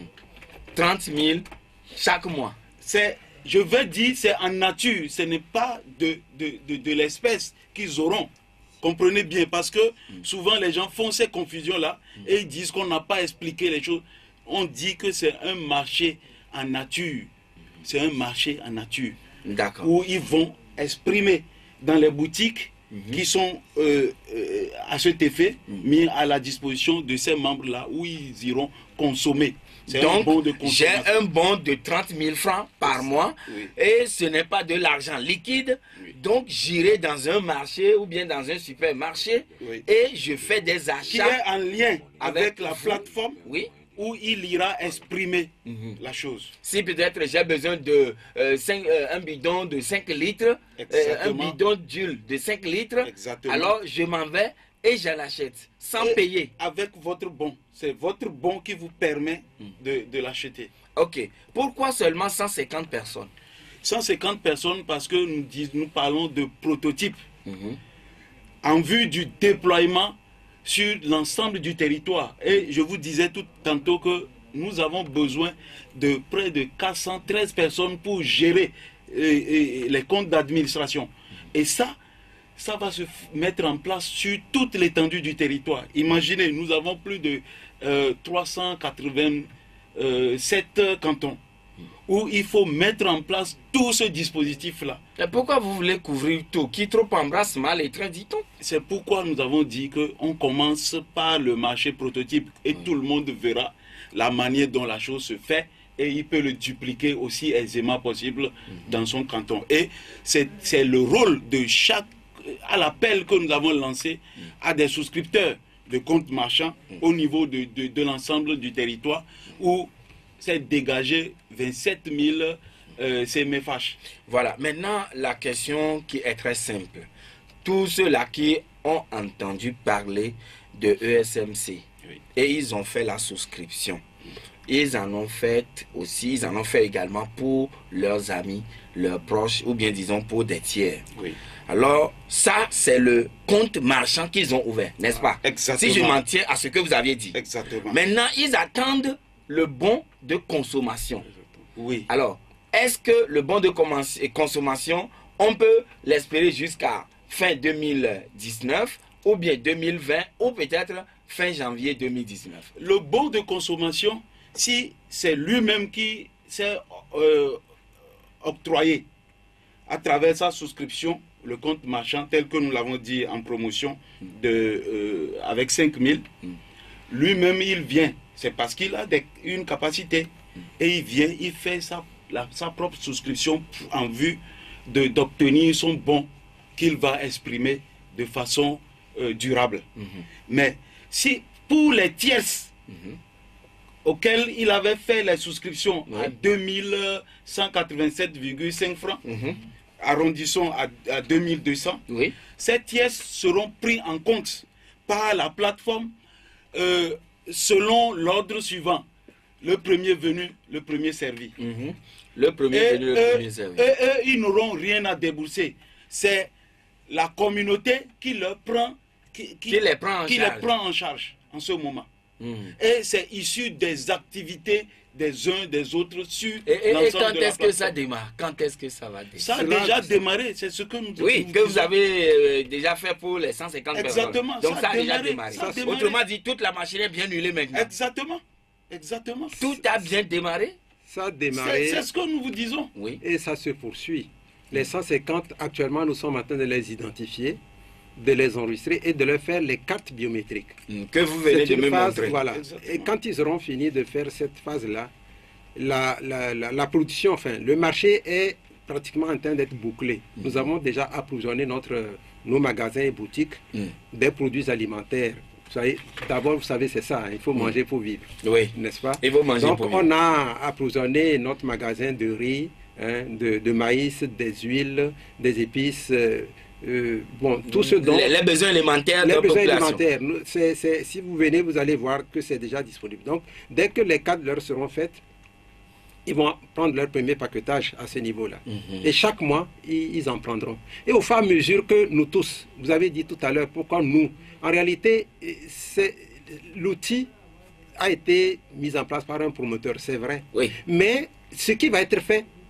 30 000 chaque mois.
Je veux dire, c'est en nature, ce n'est pas de l'espèce qu'ils auront. Comprenez bien, parce que souvent les gens font ces confusions-là et ils disent qu'on n'a pas expliqué les choses. On dit que c'est un marché en nature. C'est un marché en nature.
D'accord.
Où ils vont exprimer dans les boutiques qui sont à cet effet mis à la disposition de ces membres-là où ils iront consommer.
Donc, j'ai un bon de 30 000 francs par mois et ce n'est pas de l'argent liquide. Donc, j'irai dans un marché ou bien dans un supermarché et je fais des achats.
Qui est en lien avec la plateforme où il ira exprimer la chose.
Si peut-être j'ai besoin de un bidon de 5 litres, un bidon d'huile de 5 litres, alors je m'en vais et je l'achète sans payer.
Avec votre bon. C'est votre bon qui vous permet de l'acheter.
Ok. Pourquoi seulement 150 personnes?
150 personnes parce que nous parlons de prototypes en vue du déploiement sur l'ensemble du territoire. Et je vous disais tantôt que nous avons besoin de près de 413 personnes pour gérer les comptes d'administration. Et ça va se mettre en place sur toute l'étendue du territoire. Imaginez, nous avons plus de 387 cantons où il faut mettre en place tout ce dispositif-là.
Et pourquoi vous voulez couvrir tout? Qui trop embrasse mal et très dit-on?
C'est pourquoi nous avons dit qu'on commence par le marché prototype et tout le monde verra la manière dont la chose se fait et il peut le dupliquer aussi aisément possible dans son canton. Et c'est le rôle de chaque, à l'appel que nous avons lancé à des souscripteurs de comptes marchands au niveau de l'ensemble du territoire où c'est dégagé 27 000 CMFH.
Voilà, maintenant la question qui est très simple. Tous ceux-là qui ont entendu parler de ESMC et ils ont fait la souscription, ils en ont fait aussi, ils en ont fait également pour leurs amis, leurs proches ou bien disons pour des tiers. Alors, ça, c'est le compte marchand qu'ils ont ouvert, n'est-ce pas?
Exactement.
Si je m'en tiens à ce que vous aviez dit.
Exactement.
Maintenant, ils attendent le bon de consommation.
Oui.
Alors, est-ce que le bon de consommation, on peut l'espérer jusqu'à fin 2019 ou bien 2020 ou peut-être fin janvier 2019?
Le bon de consommation, si c'est lui-même qui s'est octroyé à travers sa souscription, le compte marchand tel que nous l'avons dit en promotion avec 5 000, lui-même il vient, c'est parce qu'il a une capacité et il vient, il fait sa propre souscription en vue d'obtenir son bon qu'il va exprimer de façon durable. Mais si pour les tierces auxquelles il avait fait les souscriptions à 2187,5 francs, arrondissons à 2200, ces tierces seront pris en compte par la plateforme selon l'ordre suivant. Le premier venu, le premier servi.
Le premier venu, le premier servi.
Eux, ils n'auront rien à débourser. C'est la communauté qui les prend en charge en ce moment. Et c'est issu des activités des uns des autres sur
l'ensemble de la plateforme. Et quand est-ce que ça démarre? Quand est-ce que ça va démarrer?
Ça a déjà démarré, c'est ce que nous
que vous avez déjà fait pour les 150
Exactement,
personnes. Donc ça a déjà démarré. Autrement dit, toute la machine est bien huilée maintenant.
Exactement.
Tout a bien démarré?
Ça a démarré.
C'est ce que nous vous disons.
Et ça se poursuit. Les 150, actuellement, nous sommes en train de les identifier, de les enregistrer et de leur faire les cartes biométriques.
Que vous venez de me montrer.
Voilà. Et quand ils auront fini de faire cette phase-là, la production, enfin, le marché est pratiquement en train d'être bouclé. Nous avons déjà approvisionné nos magasins et boutiques des produits alimentaires. D'abord, vous savez, c'est ça, il faut manger pour vivre.
Oui.
N'est-ce pas?
Il faut manger
Donc,
pour vivre.
on a approvisionné notre magasin de riz, de maïs, des huiles, des épices, tout ce dont...
Les besoins élémentaires de la population.
Si vous venez, vous allez voir que c'est déjà disponible. Donc, dès que les cartes leur seront faites, ils vont prendre leur premier paquetage à ce niveau-là. Et chaque mois, ils en prendront. Et au fur et à mesure que nous tous, vous avez dit tout à l'heure, pourquoi nous, en réalité, l'outil a été mis en place par un promoteur, c'est vrai.
Oui.
Mais ce qui va être fait,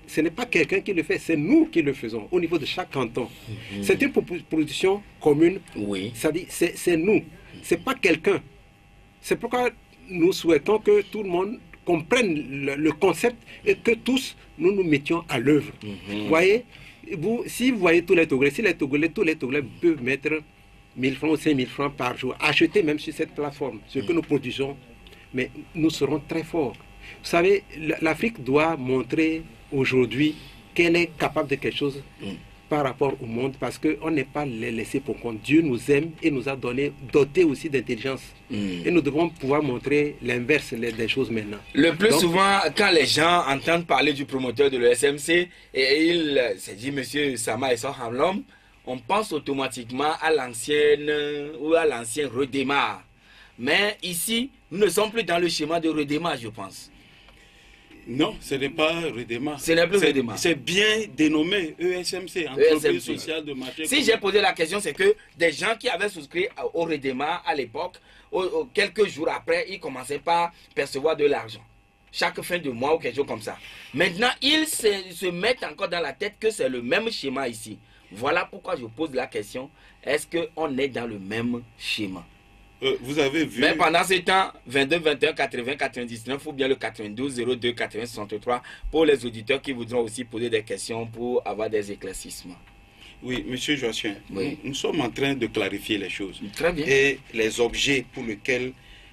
ce n'est pas quelqu'un qui le fait, c'est nous qui le faisons au niveau de chaque canton. C'est une proposition commune,
Oui.
c'est-à-dire c'est nous, c'est pas quelqu'un. C'est pourquoi nous souhaitons que tout le monde comprenne le concept et que tous nous nous mettions à l'œuvre. Vous voyez, si vous voyez tous les Togolais, tous les Togolais peuvent mettre 1000 francs ou 5000 francs par jour, acheter même sur cette plateforme, ce que nous produisons, mais nous serons très forts. Vous savez, l'Afrique doit montrer aujourd'hui qu'elle est capable de quelque chose par rapport au monde, parce qu'on n'est pas les laissés pour compte. Dieu nous aime et nous a doté aussi d'intelligence. Et nous devons pouvoir montrer l'inverse des choses maintenant.
Le plus souvent, quand les gens entendent parler du promoteur de l'ESMC, et il s'est dit, monsieur Sama Essa Hamlom, on pense automatiquement à l'ancienne ou à l'ancien redémarre. Mais ici, nous ne sommes plus dans le schéma de redémarre, je pense.
Non, ce n'est pas redémarre.
Ce n'est plus redémarre.
C'est bien dénommé ESMC, entreprise sociale de marché.
Si j'ai posé la question, c'est que des gens qui avaient souscrit au redémarre à l'époque, quelques jours après, ils commençaient par percevoir de l'argent. Chaque fin de mois ou quelque chose comme ça. Maintenant, ils se mettent encore dans la tête que c'est le même schéma ici. Voilà pourquoi je pose la question. Est-ce qu'on est dans le même schéma?
Vous avez vu...
Mais pendant ce temps, 22, 21, 80, 99 ou bien le 92, 02, 80, 63 pour les auditeurs qui voudront aussi poser des questions pour avoir des éclaircissements.
Oui, monsieur Joachim,
oui.
Nous sommes en train de clarifier les choses.
Très bien.
Et les objets pour lesquels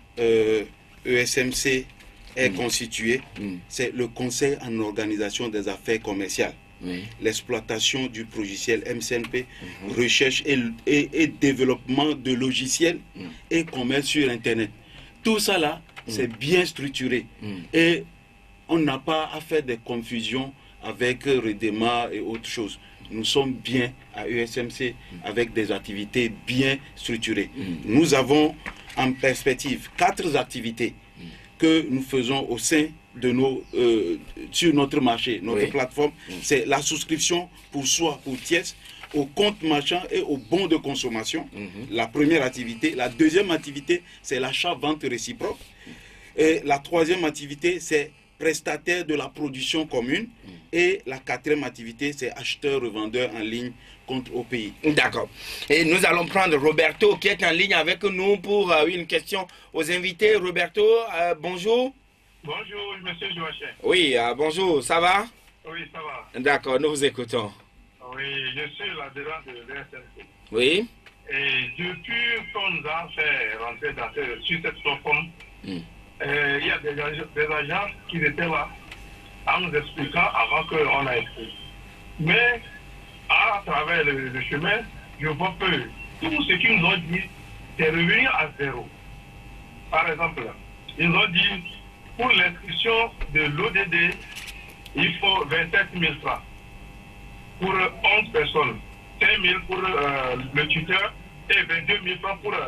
ESMC est constitué, c'est le Conseil en organisation des affaires commerciales. Oui. L'exploitation du logiciel MCNP, recherche et développement de logiciels et commerce sur Internet. Tout ça là, c'est bien structuré. Et on n'a pas à faire des confusions avec Redema et autres choses. Nous sommes bien à ESMC avec des activités bien structurées. Nous avons en perspective 4 activités que nous faisons au sein de sur notre marché, notre plateforme. C'est la souscription pour soi, pour tiers, au compte marchand et au bon de consommation. La première activité. La deuxième activité, c'est l'achat-vente réciproque. Et la troisième activité, c'est prestataire de la production commune. Et la quatrième activité, c'est acheteur-revendeur en ligne contre au pays.
D'accord. Et nous allons prendre Roberto qui est en ligne avec nous pour une question aux invités. Roberto, bonjour.
Bonjour, monsieur Joachim.
Oui, bonjour, ça va?
Oui, ça va.
D'accord, nous vous écoutons.
Oui, je suis l'adhérent de l'ESMC.
Oui.
Et depuis qu'on nous a fait rentrer sur cette plateforme, il y a des agents qui étaient là en nous expliquant avant qu'on a écrit. Mais à travers le chemin, je vois que tout ce qu'ils nous ont dit, c'est revenu à zéro. Par exemple, ils ont dit pour l'inscription de l'ODD, il faut 27 000 francs pour 11 personnes, 5 000 pour le tuteur et 22 000 francs pour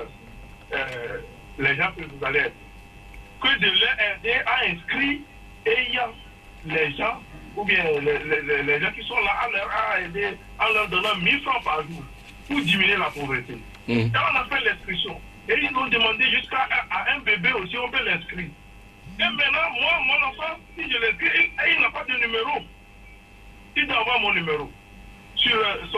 les gens que vous allez être. Que de l'aider à inscrire et il y a les gens, ou bien les gens qui sont là à aider en leur donnant 1000 francs par jour pour diminuer la pauvreté. Et on a fait l'inscription. Et ils ont demandé jusqu'à un bébé aussi, on peut l'inscrire. Et maintenant, moi, mon enfant, si je l'inscris, il n'a pas de numéro. Il doit avoir mon numéro sur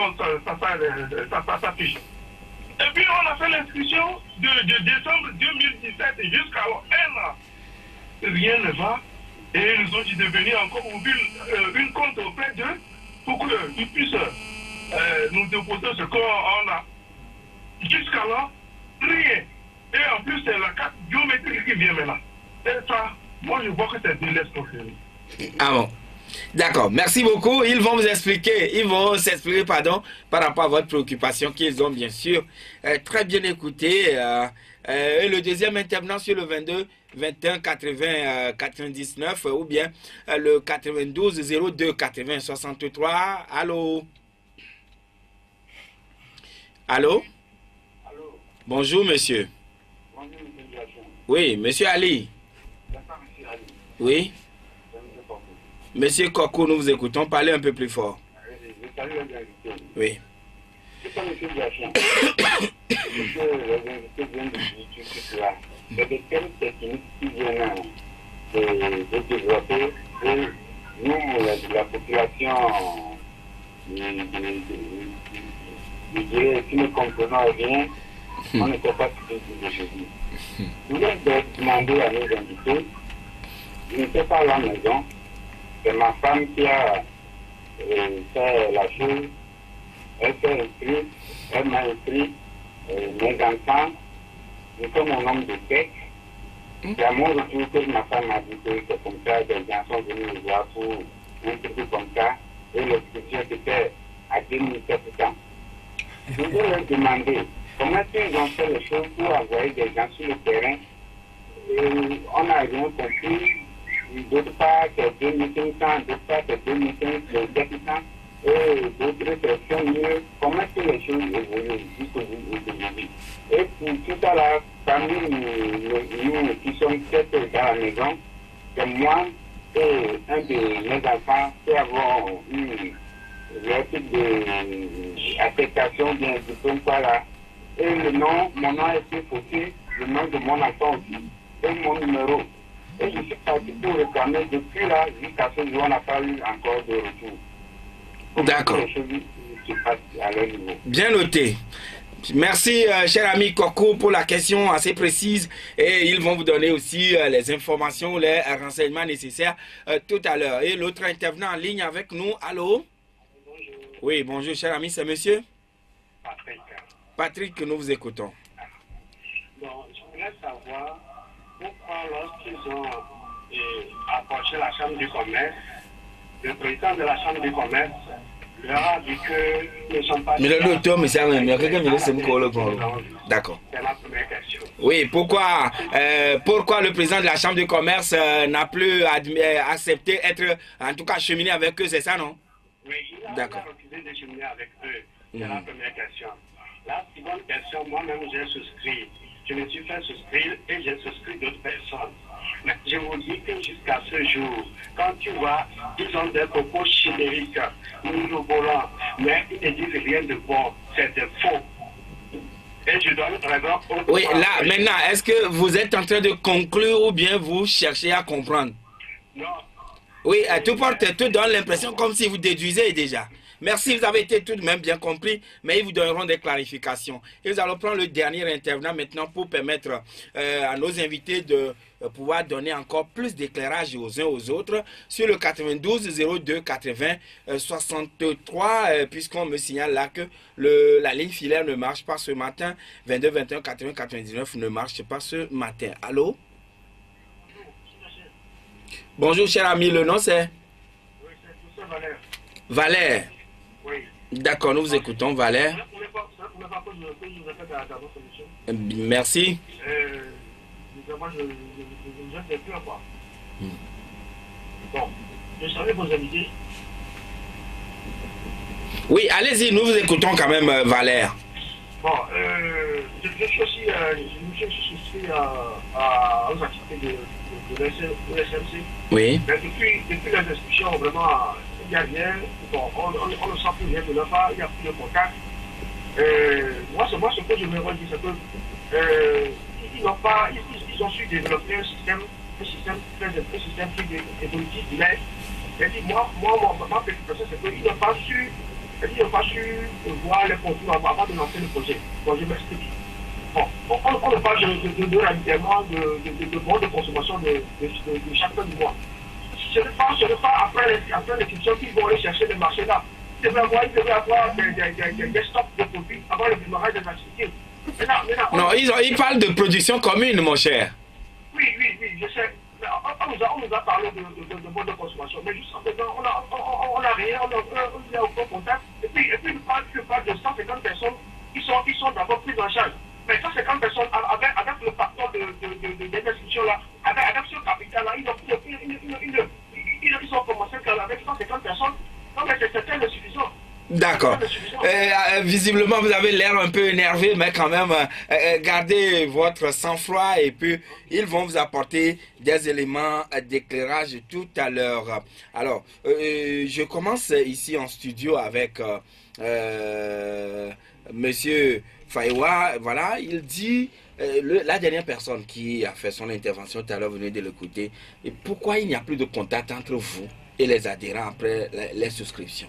sa fiche. Et puis, on a fait l'inscription de décembre 2017 jusqu'à un an. Rien ne va. Et ils nous ont dit de venir encore ouvrir une compte auprès d'eux pour qu'ils puissent nous déposer ce qu'on a. Jusqu'à là, rien. Et en plus, c'est la carte biométrique qui vient maintenant. Et ça, moi je vois que c'est de l'escroquerie.
Ah bon. D'accord, merci beaucoup. Ils vont s'expliquer par rapport à votre préoccupation qu'ils ont bien sûr très bien écouté. Et le deuxième intervenant sur le 22 21 80 99 ou bien le 92 02 80 63. Allô? Allô?
Allô?
Bonjour monsieur.
Bonjour monsieur Joachim.
Oui, monsieur Ali.
Monsieur Ali.
Oui. Monsieur Koko, nous vous écoutons. Parlez un peu plus fort.
Je salue les invités.
Oui.
C'est comme monsieur Joachim. Les invités viennent de dire tout cela. C'est des thèmes techniques qui viennent de développer et
nous, la population, je dirais, qui ne comprenons rien, on n'était pas tout aujourd'hui. Je voulais demander à nos invités, je n'étais pas à la maison, c'est ma femme qui a fait la chose, elle s'est inscrite, elle m'a inscrit, mes enfants, nous sommes un homme de tête. C'est à mon retour que ma femme m'a dit que c'est comme ça, des gens sont venus me voir pour un truc comme ça, et l'inscription c'était à 2700. Je voulais leur demander comment ils ont fait les choses pour envoyer des gens sur le terrain. On n'a rien compris. D'autre part, c'est 2500, d'autre part, c'est 2500, et d'autres sections mieux. Comment est-ce que les choses évoluent jusqu'aujourd'hui? Et pour tout ça là, parmi nous qui sommes peut-être dans la maison, c'est moi et un de mes enfants qui avons eu le type d'affectation bien diplôme par là. Et le nom, mon nom a été faussé, le nom de mon enfant aussi, et mon numéro. Et je suis parti pour réclamer depuis là, jusqu'à ce jour, on n'a pas eu encore de retour.
D'accord. Bien noté. Merci, cher ami Coco, pour la question assez précise. Et ils vont vous donner aussi les informations, les renseignements nécessaires tout à l'heure. Et l'autre intervenant en ligne avec nous, allô?
Bonjour.
Oui, bonjour, cher ami, c'est monsieur
Patrick.
Patrick, que nous vous écoutons.
Bon, je voulais savoir pourquoi lorsqu'ils ont approché la Chambre du commerce, le président de la Chambre du commerce leur a dit qu'ils ne sont pas...
Mais le docteur, mais c'est un ami, quelqu'un me laisse me coller. D'accord.
C'est la première question.
Oui, pourquoi le président de la Chambre de commerce n'a plus accepté être, en tout cas, cheminé avec eux, c'est ça, non?
Oui, il a refusé de cheminer avec eux. C'est la première question. La seconde question, moi-même, j'ai souscrit. Je me suis fait souscrire et j'ai souscrit d'autres personnes. Mais je vous dis que jusqu'à ce jour, quand tu vois, ils ont des propos chimériques, mirobolants, mais ils ne disent rien de bon, c'est de faux. Et je donne raison au...
Oui, là, maintenant, est-ce que vous êtes en train de conclure ou bien vous cherchez à comprendre?
Non.
Oui, tout donne l'impression comme si vous déduisez déjà. Merci, vous avez été tout de même bien compris, mais ils vous donneront des clarifications. Et nous allons prendre le dernier intervenant maintenant pour permettre à nos invités de pouvoir donner encore plus d'éclairage aux uns aux autres sur le 92 02 80 63, puisqu'on me signale là que la ligne filaire ne marche pas ce matin. 22 21 80 99 ne marche pas ce matin. Allô? Bonjour, cher ami, le nom c'est?
Oui, c'est Valère.
Valère.
Oui.
D'accord, nous vous écoutons, Valère. Merci.
Moi, je ne sais plus quoi. Bon, je savais vos invités.
Oui, allez-y, nous vous écoutons quand même, Valère.
Bon, je suis aussi, je me suis souscrit aux activités de l'SMC.
Oui.
Mais depuis les inscriptions, vraiment, il n'y a rien. Bon, on ne sent plus rien de leur part, il n'y a plus de contact. Moi, ce que je me redis, c'est que ils n'ont pas, ils ont su développer un système qui est évolutif, mais ma préoccupation, c'est qu'ils n'ont pas su voir les contours avant de lancer le projet. Bon, je m'explique. Bon, on ne parle de ravitaillement, de bons de consommation de chaque fin du mois. Ce n'est pas après l'inscription qu'ils vont aller chercher le marché là. Ils devraient avoir des stocks de produits avant le démarrage des activités.
Non, ils parlent de production commune, mon cher.
Oui, je sais. On nous a parlé de bonne de consommation, mais jusqu'à présent, on n'a rien, on n'a aucun contact. Et puis il parle de 150 personnes qui sont d'abord prises en charge. Mais 150 personnes, avec le facteur d'investissement là, avec ce capital-là, ils ont commencé avec 150 personnes. Non, mais c'était le suffisant.
D'accord. Visiblement, vous avez l'air un peu énervé, mais quand même, gardez votre sang-froid et puis ils vont vous apporter des éléments d'éclairage tout à l'heure. Alors, je commence ici en studio avec Monsieur Faïwa. Voilà, il dit, la dernière personne qui a fait son intervention tout à l'heure, vous venez de l'écouter, et pourquoi il n'y a plus de contact entre vous et les adhérents après les souscriptions?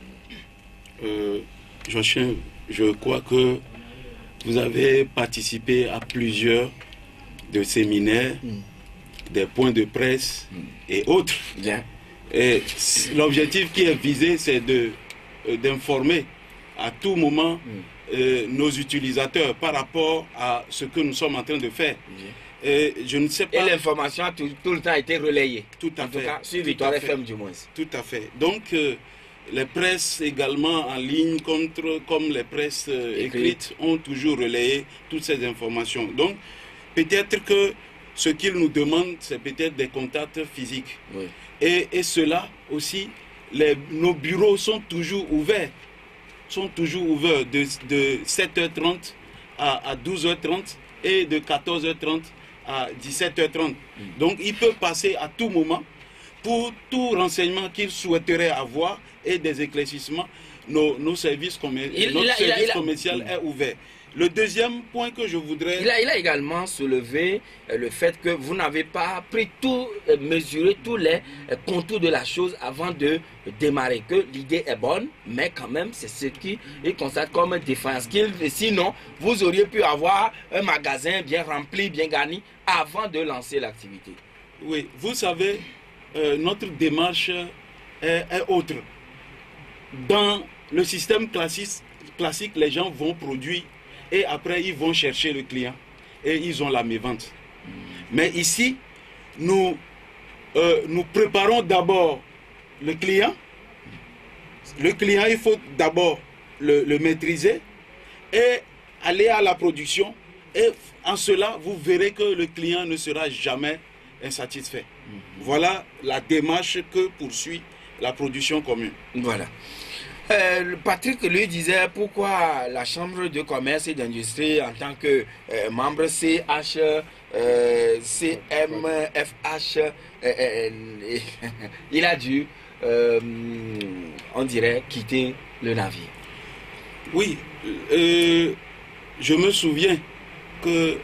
Joachim, je crois que vous avez participé à plusieurs de séminaires, des points de presse et autres.
Bien.
Et l'objectif qui est visé, c'est d'informer à tout moment nos utilisateurs par rapport à ce que nous sommes en train de faire. Et je ne sais pas.
Et l'information a tout le temps été relayée.
Tout à
en
fait.
tout cas, sur Victoire FM du moins.
Tout à fait. Donc, les presses également en ligne, comme les presses écrites, ont toujours relayé toutes ces informations. Donc, peut-être que ce qu'ils nous demandent, c'est peut-être des contacts physiques.
Oui.
Et cela aussi, nos bureaux sont toujours ouverts. Sont toujours ouverts de 7h30 à 12h30 et de 14h30 à 17h30. Donc, il peut passer à tout moment pour tout renseignement qu'il souhaiterait avoir et des éclaircissements. Notre service commercial est ouvert. Le deuxième point que je voudrais...
Il a également soulevé le fait que vous n'avez pas pris tout, mesuré tous les contours de la chose avant de démarrer. Que l'idée est bonne, mais quand même, c'est ce qu'il constate comme défense. Sinon, vous auriez pu avoir un magasin bien rempli, bien garni, avant de lancer l'activité.
Oui, vous savez, notre démarche est autre. Dans le système classique, les gens vont produire et après ils vont chercher le client et ils ont la mévente. Mais ici, nous préparons d'abord le client. Le client, il faut d'abord le maîtriser et aller à la production. Et en cela, vous verrez que le client ne sera jamais insatisfait. Voilà la démarche que poursuit la production commune.
Voilà. Patrick lui disait pourquoi la Chambre de commerce et d'industrie en tant que membre CMFH, il a dû, on dirait, quitter le navire.
Oui, je me souviens que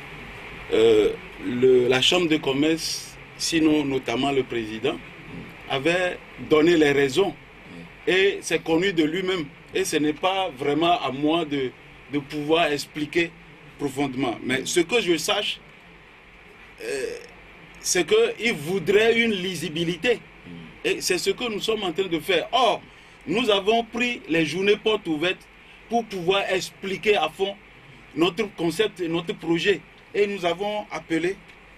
la Chambre de commerce, sinon notamment le président, avait donné les raisons. Et c'est connu de lui-même. Et ce n'est pas vraiment à moi de pouvoir expliquer profondément. Mais ce que je sache, c'est qu'il voudrait une lisibilité. Et c'est ce que nous sommes en train de faire. Or, nous avons pris les journées portes ouvertes pour pouvoir expliquer à fond notre concept et notre projet. Et nous avons appelé,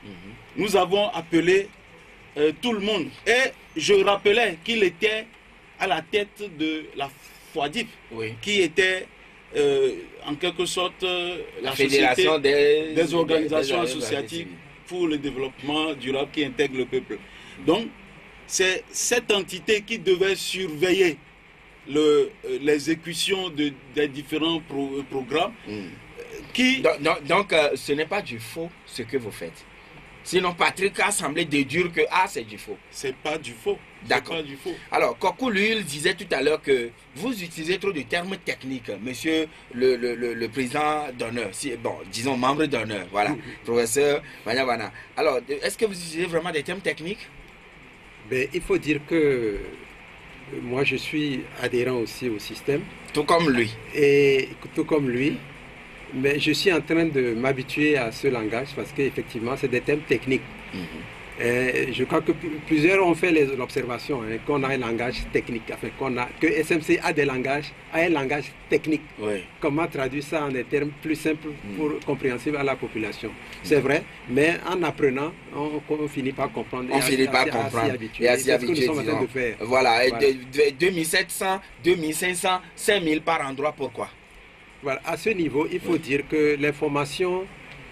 tout le monde. Et je rappelais qu'il était à la tête de la FOADIP, qui était en quelque sorte la
Fédération
des organisations associatives pour le développement durable qui intègre le peuple. Donc, c'est cette entité qui devait surveiller l'exécution des différents programmes.
Donc, ce n'est pas du faux ce que vous faites. Sinon, Patrick a semblé déduire que c'est du faux.
C'est pas du faux.
D'accord. Alors, Kokou, lui, il disait tout à l'heure que vous utilisez trop de termes techniques, monsieur le président d'honneur, disons membre d'honneur, voilà, professeur Manyabana. Alors, est-ce que vous utilisez vraiment des termes techniques?
Ben, il faut dire que moi, je suis adhérent aussi au système.
Tout comme lui.
Et tout comme lui. Mais je suis en train de m'habituer à ce langage parce qu'effectivement, c'est des thèmes techniques. Et je crois que plusieurs ont fait l'observation qu'on a un langage technique, que SMC a un langage technique.
Oui.
Comment traduire ça en des termes plus simples compréhensibles à la population? C'est vrai, mais en apprenant, on finit par comprendre.
On finit par comprendre. Et à s'y habituer.
C'est ce que nous sommes en train de faire.
Voilà, 2700, 2500, 5000 par endroit, pourquoi?
Voilà, à ce niveau, il faut dire que l'information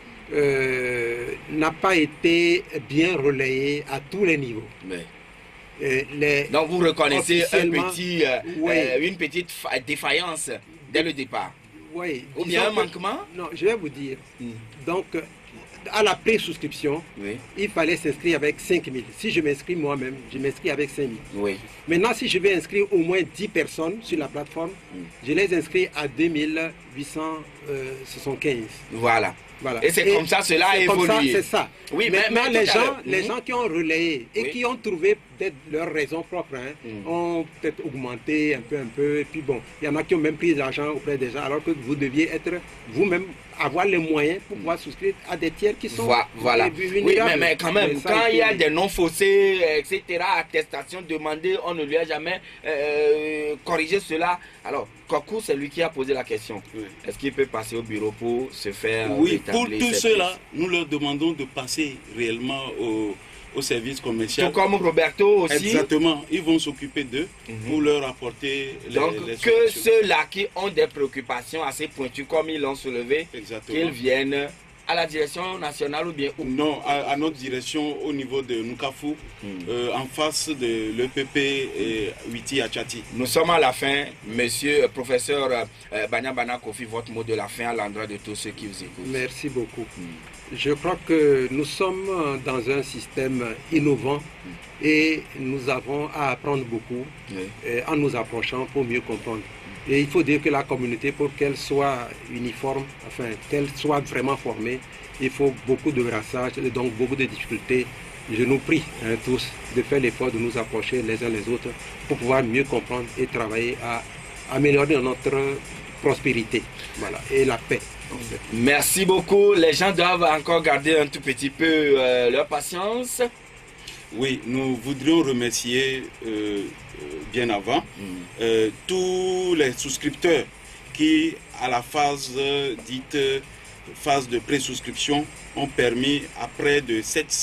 n'a pas été bien relayée à tous les niveaux.
Donc vous reconnaissez une petite défaillance dès le départ.
Oui.
Ou bien un manquement?
Non, je vais vous dire. Donc, à la pré-souscription, il fallait s'inscrire avec 5 000. Si je m'inscris moi-même, je m'inscris avec 5 000.
Oui.
Maintenant, si je vais inscrire au moins 10 personnes sur la plateforme, je les inscris à 2875.
Voilà.
Voilà.
Et c'est comme ça, cela a évolué.
C'est ça.
Oui,
maintenant, les gens qui ont relayé et qui ont trouvé peut-être leurs raisons propres ont peut-être augmenté un peu. Et puis bon, il y en a qui ont même pris l'argent auprès des gens, alors que vous deviez être vous-même, avoir les moyens pour pouvoir souscrire à des tiers qui sont
voilà. Oui, mais quand même, quand il y a des noms faussés, etc., attestations demandées, on ne lui a jamais corrigé cela. Alors, Kokou, c'est lui qui a posé la question. Oui. Est-ce qu'il peut passer au bureau pour se faire...
Oui, pour tous ceux-là, nous leur demandons de passer réellement au service commercial.
Tout comme Roberto aussi.
Exactement, ils vont s'occuper d'eux pour leur apporter
donc, les que ceux-là qui ont des préoccupations assez pointues comme ils l'ont soulevé, qu'ils viennent à la direction nationale ou bien où?
Non, à notre direction au niveau de Nukafu, en face de l'EPP Witi Achati.
Nous sommes à la fin. Monsieur professeur Banyabana Kofi, votre mot de la fin à l'endroit de tous ceux qui vous écoutent.
Merci beaucoup. Je crois que nous sommes dans un système innovant et nous avons à apprendre beaucoup en nous approchant pour mieux comprendre. Et il faut dire que la communauté, pour qu'elle soit uniforme, enfin qu'elle soit vraiment formée, il faut beaucoup de brassage et donc beaucoup de difficultés. Je nous prie tous de faire l'effort de nous approcher les uns les autres pour pouvoir mieux comprendre et travailler à améliorer notre prospérité, voilà, et la paix.
Merci beaucoup. Les gens doivent encore garder un tout petit peu leur patience.
Oui, nous voudrions remercier bien avant tous les souscripteurs qui, à la phase dite phase de pré-souscription, ont permis à près de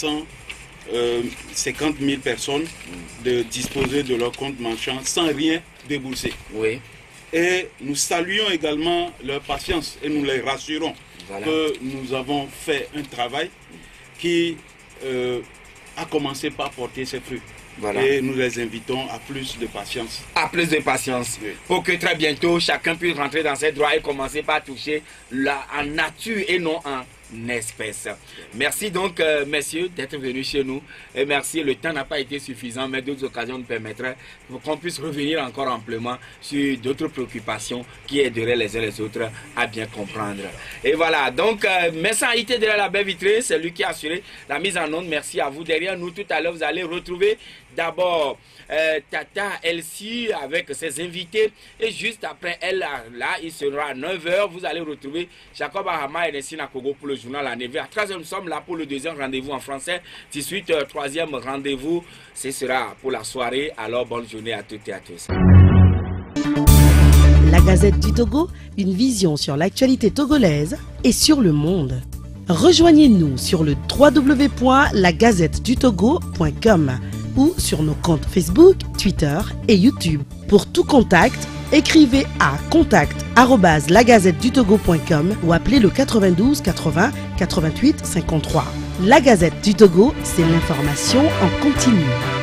750 000 personnes de disposer de leur compte marchand sans rien débourser.
Oui.
Et nous saluons également leur patience et nous les rassurons que nous avons fait un travail qui a commencé par porter ses fruits. Et nous les invitons à plus de patience.
À plus de patience. Oui. Pour que très bientôt, chacun puisse rentrer dans ses droits et commencer par toucher en nature et non en espèce. Merci donc, messieurs, d'être venus chez nous. Et merci, le temps n'a pas été suffisant, mais d'autres occasions nous permettraient qu'on puisse revenir encore amplement sur d'autres préoccupations qui aideraient les uns les autres à bien comprendre. Et voilà, donc, Messa Haïté derrière la baie vitrée, c'est lui qui a assuré la mise en onde. Merci à vous. Derrière nous, tout à l'heure, vous allez retrouver d'abord Tata Elsie avec ses invités. Et juste après elle, là, il sera à 9h. Vous allez retrouver Jacob Ahama et Nessina Kogo pour le journal à 9h. À 13h, nous sommes là pour le deuxième rendez-vous en français. 18h, troisième rendez-vous. Ce sera pour la soirée. Alors, bonne journée à toutes et à tous.
La Gazette du Togo, une vision sur l'actualité togolaise et sur le monde. Rejoignez-nous sur le www.lagazettedutogo.com ou sur nos comptes Facebook, Twitter et YouTube. Pour tout contact, écrivez à contact@lagazettedutogo.com ou appelez le 92 80 88 53. La Gazette du Togo, c'est l'information en continu.